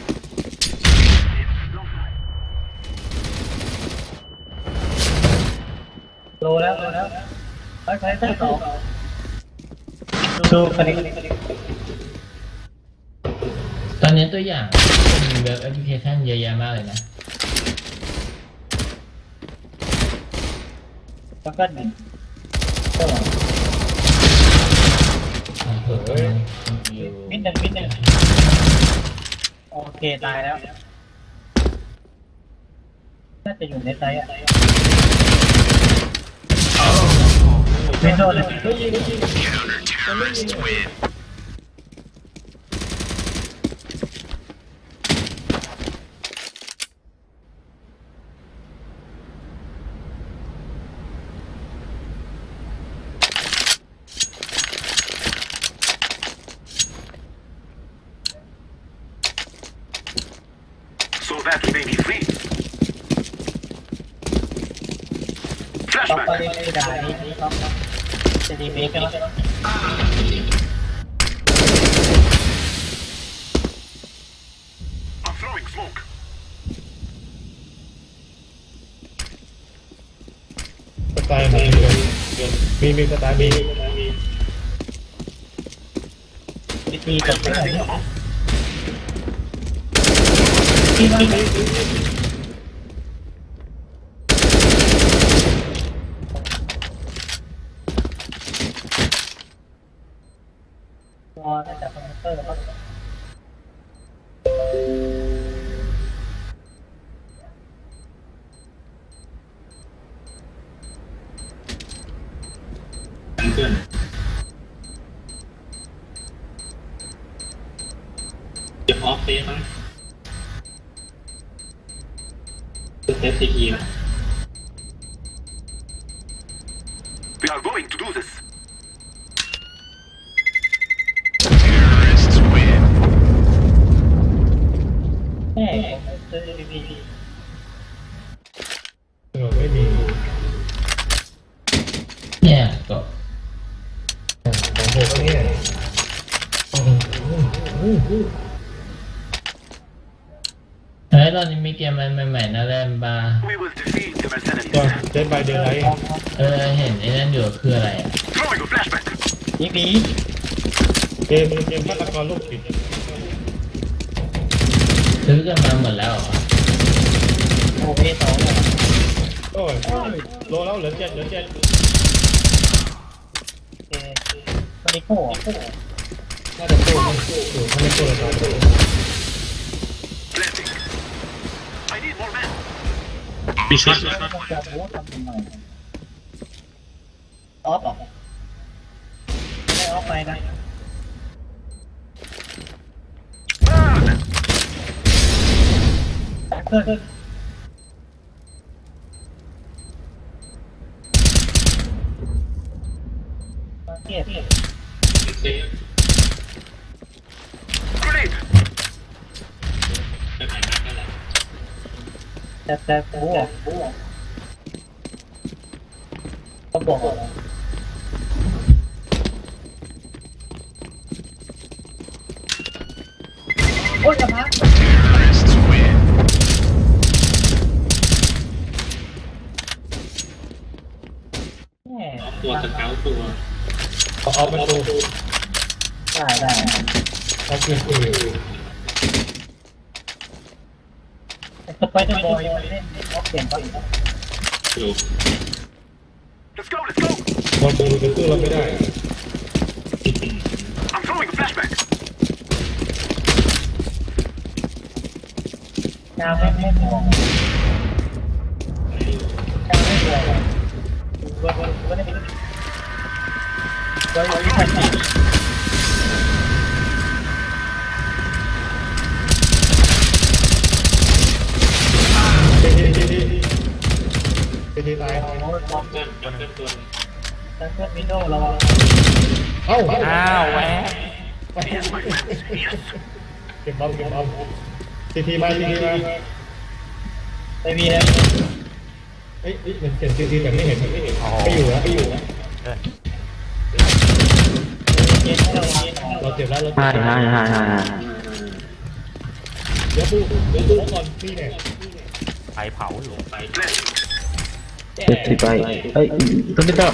โลแล้วคอนเนคเตอร์สองดูคอนเนคตอนนี้ตัวอย่างมีเว็บแอปพลิเคชันเยอะแยะมากเลยนะแล้วก็หนึ่งก็เฮ้ยมิดหนึ่งโอเคตายแล้วน่าจะอยู่ในไซต์อะไม่โดนเลย So that we may be free. ต่อไป Flashback. คือด่านนี้ต้องจะดีเมคใช่ไหม I'm throwing smoke. สไตล์มีสไตล์มีตีจบไปไหนที่นั่นตัวน่าจะคอมพิวเตอร์แล้วเพื่อนเดี๋ยวออฟเซฟมั้ยเซฟซีทีนะ We are going to do this. แม่ผมซื้อดีวีไม่มีเนี่ยก็ของผมก็เนี่ยตอนนี้มีเกมมันใหม่ๆนะเล่นปะ We will defeat the ก็ mercenaries. เดนบายเดย์ไลท์เห็นไอ้นั่นอยู่คืออะไรอะ Throwing a flashback. หนีเกมฆาตกรโรคจิตซื้อกันมาหมดแล้วเหรอโอ้เอสองเลยโอ้ยโลแล้วเหลือ7 โอเคตอนนี้โค้น่าจะตู้อยู่ถ้าไม่ตู้ละตู้ Blessing. I need more men. มีช็อตแล้วมันจะโอ้ทำยังไงออฟเหรอไม่ออฟไปนะ Burn. เกิดเกียร์ Grenade. แต่โอ้เขาบอกโอ้ยจะพักตัวสเกาตัวเอาประตูได้เอาคืนสไปเดอร์บอยเล่นออฟเปลี่ยนป่ะอยู่ Let's go. Let's go. บอลดูจะตู้เราไม่ได้ I'm throwing a flashback. กาวไม่มองกาวไม่มองวันนี้วันนี้พันธุ์ทีตายโอ้ยมองเพื่อนตัวตั้งเพื่อนวินโดว์เราเอ้าอ้าวแหวะ Yes, my friends. Yes. เก็บบอลทีมาไม่มีแล้วเอ้ยเหมือนเห็นทีแบบไม่เห็นไม่อยู่แล้วเกมให้เราเราเจ็บแล้วใช่ใช่ใช่ใช่เดี๋ยวตู้ก่อนนี่เนี่ยไฟเผาอยู่ Blessing. 70ไปเอ้ยตัวนี้ก็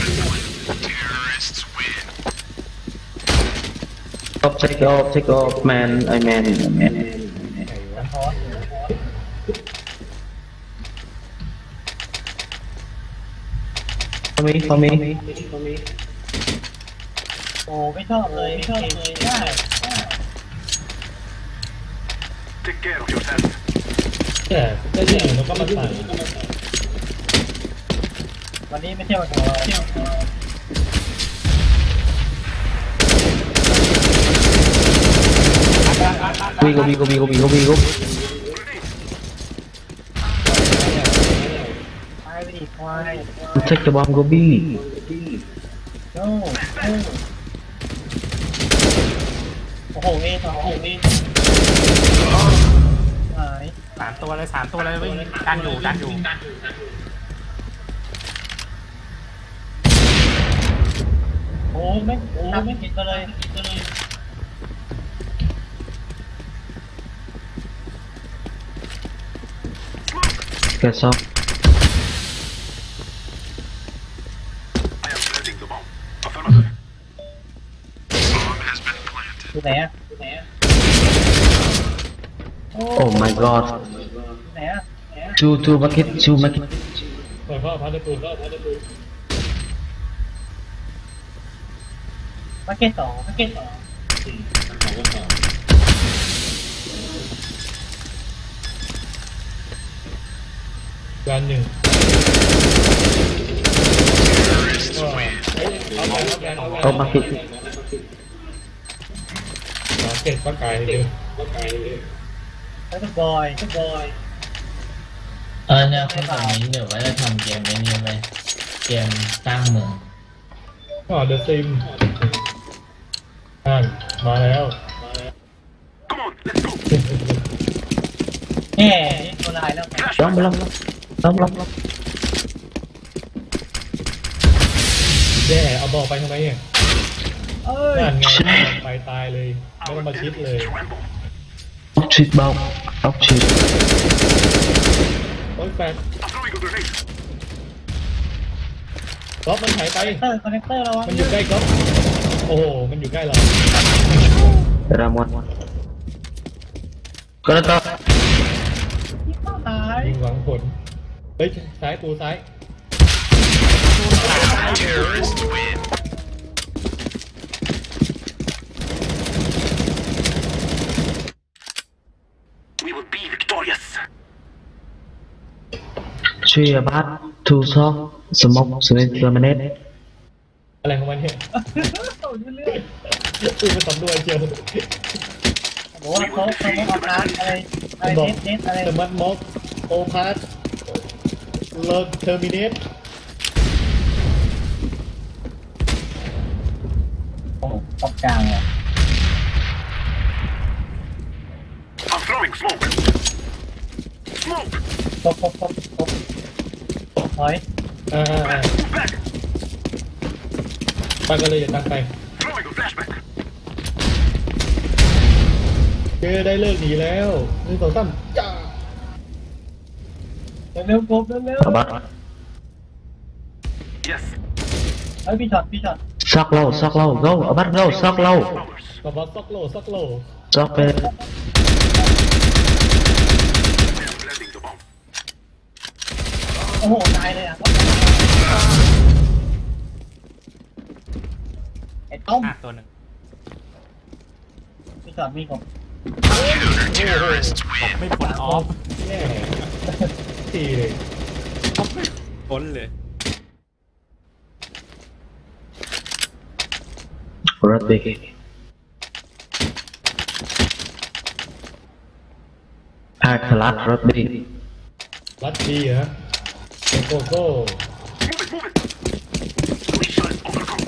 take off man I man พอมีโอ้ไม่ชอบเลยได้ Take care of yourself. แต่ก็ใช่แล้วก็มาใส่วันนี้ไม่เที่ยวกับเรา go ตายไปดิควาย take the bomb go B โอ้โหเอสองหาย 3 ตัวเลยวิ่งดันอยู่โอ้ไม่ผิดไปเลย get up I am planting the bomb. Affirmative. Bomb has been planted. อยู่ไหนอะ oh my god ไหนอะ two bucket เปิดพ่อพันธุ์ตูนมาเก็ตสองจานหนึ่งเอา bucket เก็บก็ไกลเลยแล้วก็บอยเนี่ยคุณตอนนี้เดี๋ยวว่าจะทำเกมไอ้นี้ไหมเกมสร้างเมืองก็เดอะซิมมาแล้ว Come on, let's go. แง่นี่ตัวลายแล้วล้อมแย่เอาบอกไปทำไมเนี่ยเอ้ยนั่นไงไปตายเลยไม่ต้องมาชิดเลย Tremble. trick bomb Ốc chip. โอ้ยแฟน I'm throwing a grenade. ก๊อฟมันหายไปคอนเนคเตอร์ระวังมันอยู่ใกล้ก๊อฟโอ้โหมันอยู่ใกล้เรา Ramon. Connector. ที่เข้าตายยิงหวังผลเฮ้ยซ้ายปูซ้าย Terrorists win. We will be victorious. Three about two shot. Smoke. Swing. Terminate. อะไรของมันเนี่ยโอ้ยเรื่อยปูมาสำรวจเชียวๆบอกว่าเขาไม่เอาร้านอะไรเน็ตอะไรสมัตม็อกโอพาร์ตเลิกเทอร์มิเนตโอ้โหตบกลางเลย I'm throwing smoke. Smoke. ตบถอย Move back. ไปกันเลยอย่าตั้งไป Throwing a flashback. เจอได้เลิกหนีแล้ว1 2 3จ้าเร็วๆกบเร็ว About. Yes. ๆเฮ้ยพี่ช็อต Sock low. Sock low. Go. About go. Sock low. Powers. กระบอกซอกโล Sock it. I am planting the bomb. โอ้โหตายเลยอ่ะไอ้ต้มตัวหนึ่งพี่ช็อตมีผม Terrorists บอก win. ไม่พ้นออฟแน่ทีเลยพ้นเลย Red big. I collapse. Red big. รัดทีเหรอโกโก้ Move it, move it. We shall overcome.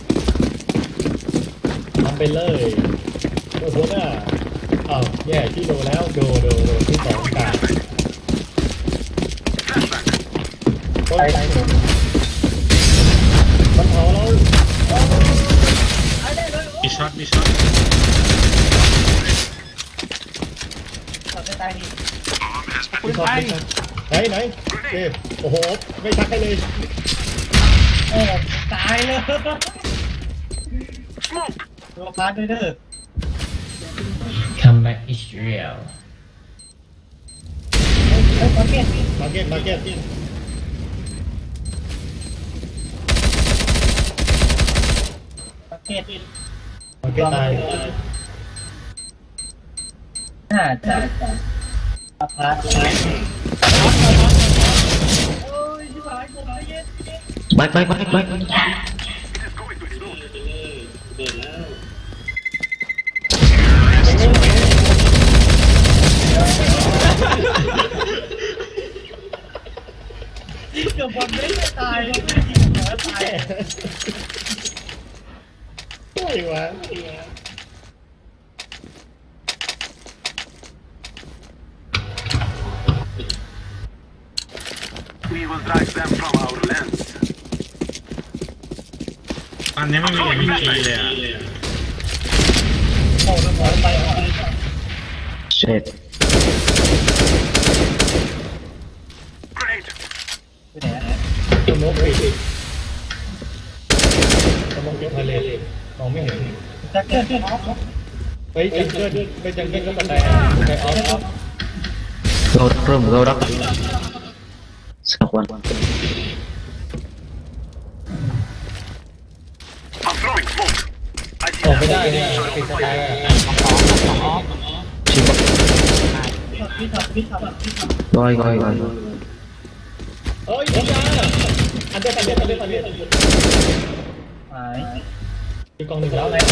ทำไปเลยโอ้โหน่าอ้าวแย่ที่โดแล้วโดที่2กลาง Flashback. โอ้ยมันเผาเรามีช็อตมีช็อตช็อตไม่ตายดี Bomb has been ที่ชอบไหนเอ๊ะโอ้โหไม่ทักให้เลยโอ้ตายเลย smoke. ตัวพาร์ทด้วยเด้อ Come back Israel เฮ้ยมาเก็ตมาเก็ตมาเก็ตตายจะพาร์ทโอ้ยที่หายผมไม่เย็น Back. It is going to explode. เกือบบอลไม่ได้ตายไม่ได้ยิงหัวตายโอ้ยวะ We will drive them from our lands. ตอนนี้ไม่มีMVP เลยอ่ะโอ้แล้วหัวไป Shit. Grenade. ไปไหนอะสมองปิดสมองเก็บทะเลมองไม่เห็นจะเกิดขึ้นออฟไปจังเกิลไปจังเกิลก็กระแตไปออฟ Go up room. Go up. Sock one. I'm throwing smoke. I see ออกไม่ them. ได้เนี่ยปิดสกายอ่ะพี่ช็อต Go. เอ้ยยิงยาอันเดอร์หายมีกองหนึ่งแล้วอะไร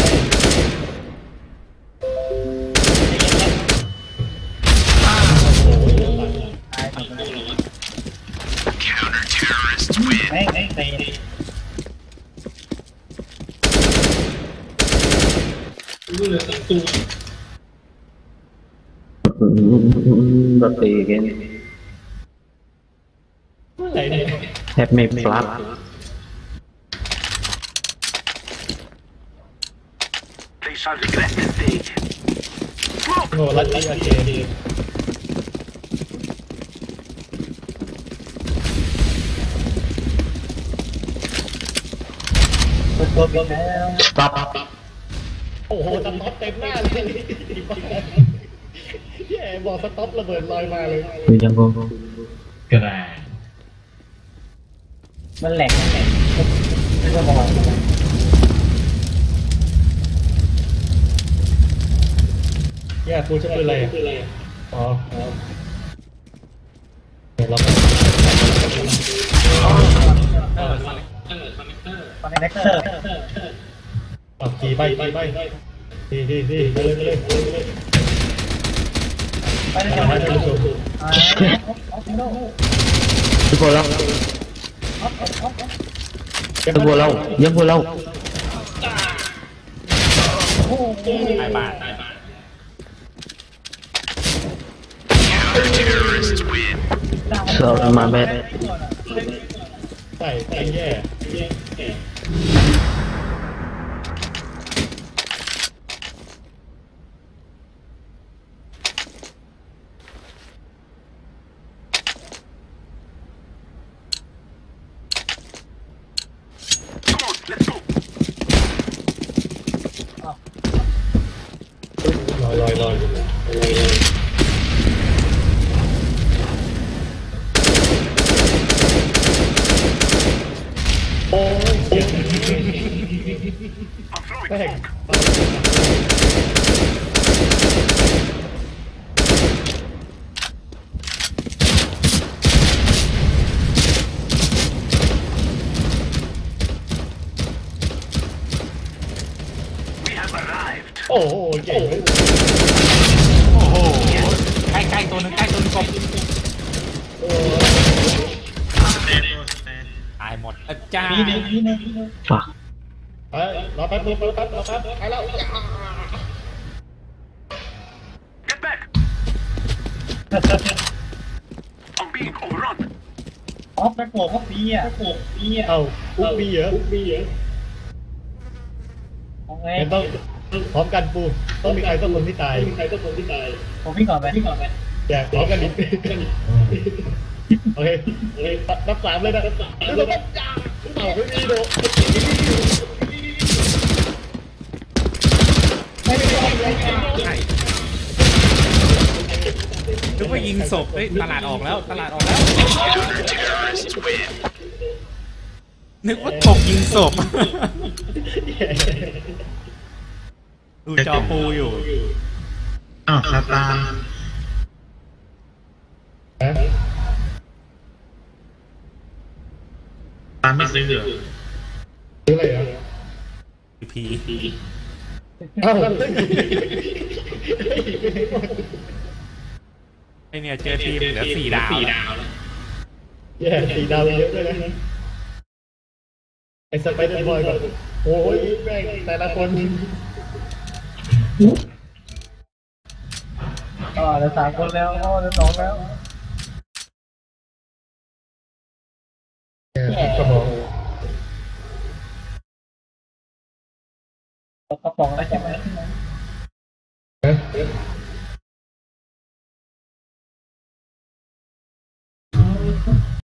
ตาย Counter terrorists win. แม่งเตะ Red big again. อะไรเนี่ย Have me flap. They shall regret this day. Smoke. โง่รัดอาเจตัวบินแล้ว stop โอ้โหสต็อปเต็มหน้าเลยแย่บอกสต็อประเบิดลอยมาเลย từ jungle กระแดงมันแหลกไม่ก็บอกแย่กูจะเป็นอะไรอ่ะอ๋อเดี๋ยวเราไปคอนเนคเตอร์ปรับขี่ไปดีไปเลยไปเลยไปเลยจะให้ท่านผู้ชม giúp vô lâu giúp vô lâu giúp vô lâu ตายบ้าน Terrorists win. so my bad ใช่แย่ Come on, let's go. ลอยโอ้ยเจ็บ I'm throwing แม่ง smoke. We have arrived. โอ้โหเก่งเลยโอ้โหใกล้ๆตัวหนึงใกล้ตัวหนึงกบโอ้สแตนตัวสแตนตายหมดอาจารย์ปีนึง fuck ไปรอแป๊บไปแล้ว Get back. I'm being overrun. ออฟไปโผล่พวกปีอ่ะโผล่ปีอ่ะเอ้าปุ๊บมีเหรอของไงงั้นต้องพร้อมกันปูต้องมีใครสักคนที่ตายผมวิ่งก่อนไหมแจกพร้อมกันอีกโอเคนับสามเลยนะแล้วเราก็จ้าเต่าไม่มีโดนึกว่ายิงศพเฮ้ยตลาดออกแล้วตลาดออกแล้ว Terrorists win. นึกว่าตกยิงศพดูจอปูอยู่อ้าวสตาร์สตาร์ไม่ซื้อเหรอซื้ออะไรอ่ะพีเอ้าไอเนี่ยเจอทีมเหลือ4 ดาวแย่4 ดาวเยอะด้วยนะไอ้สไปเดอร์บอยแบบโอ้ยแม่งแต่ละคนเหลือ3 คนแล้วเหลือ2 แล้วกระบอกกระป๋องแล้วใช่ไหม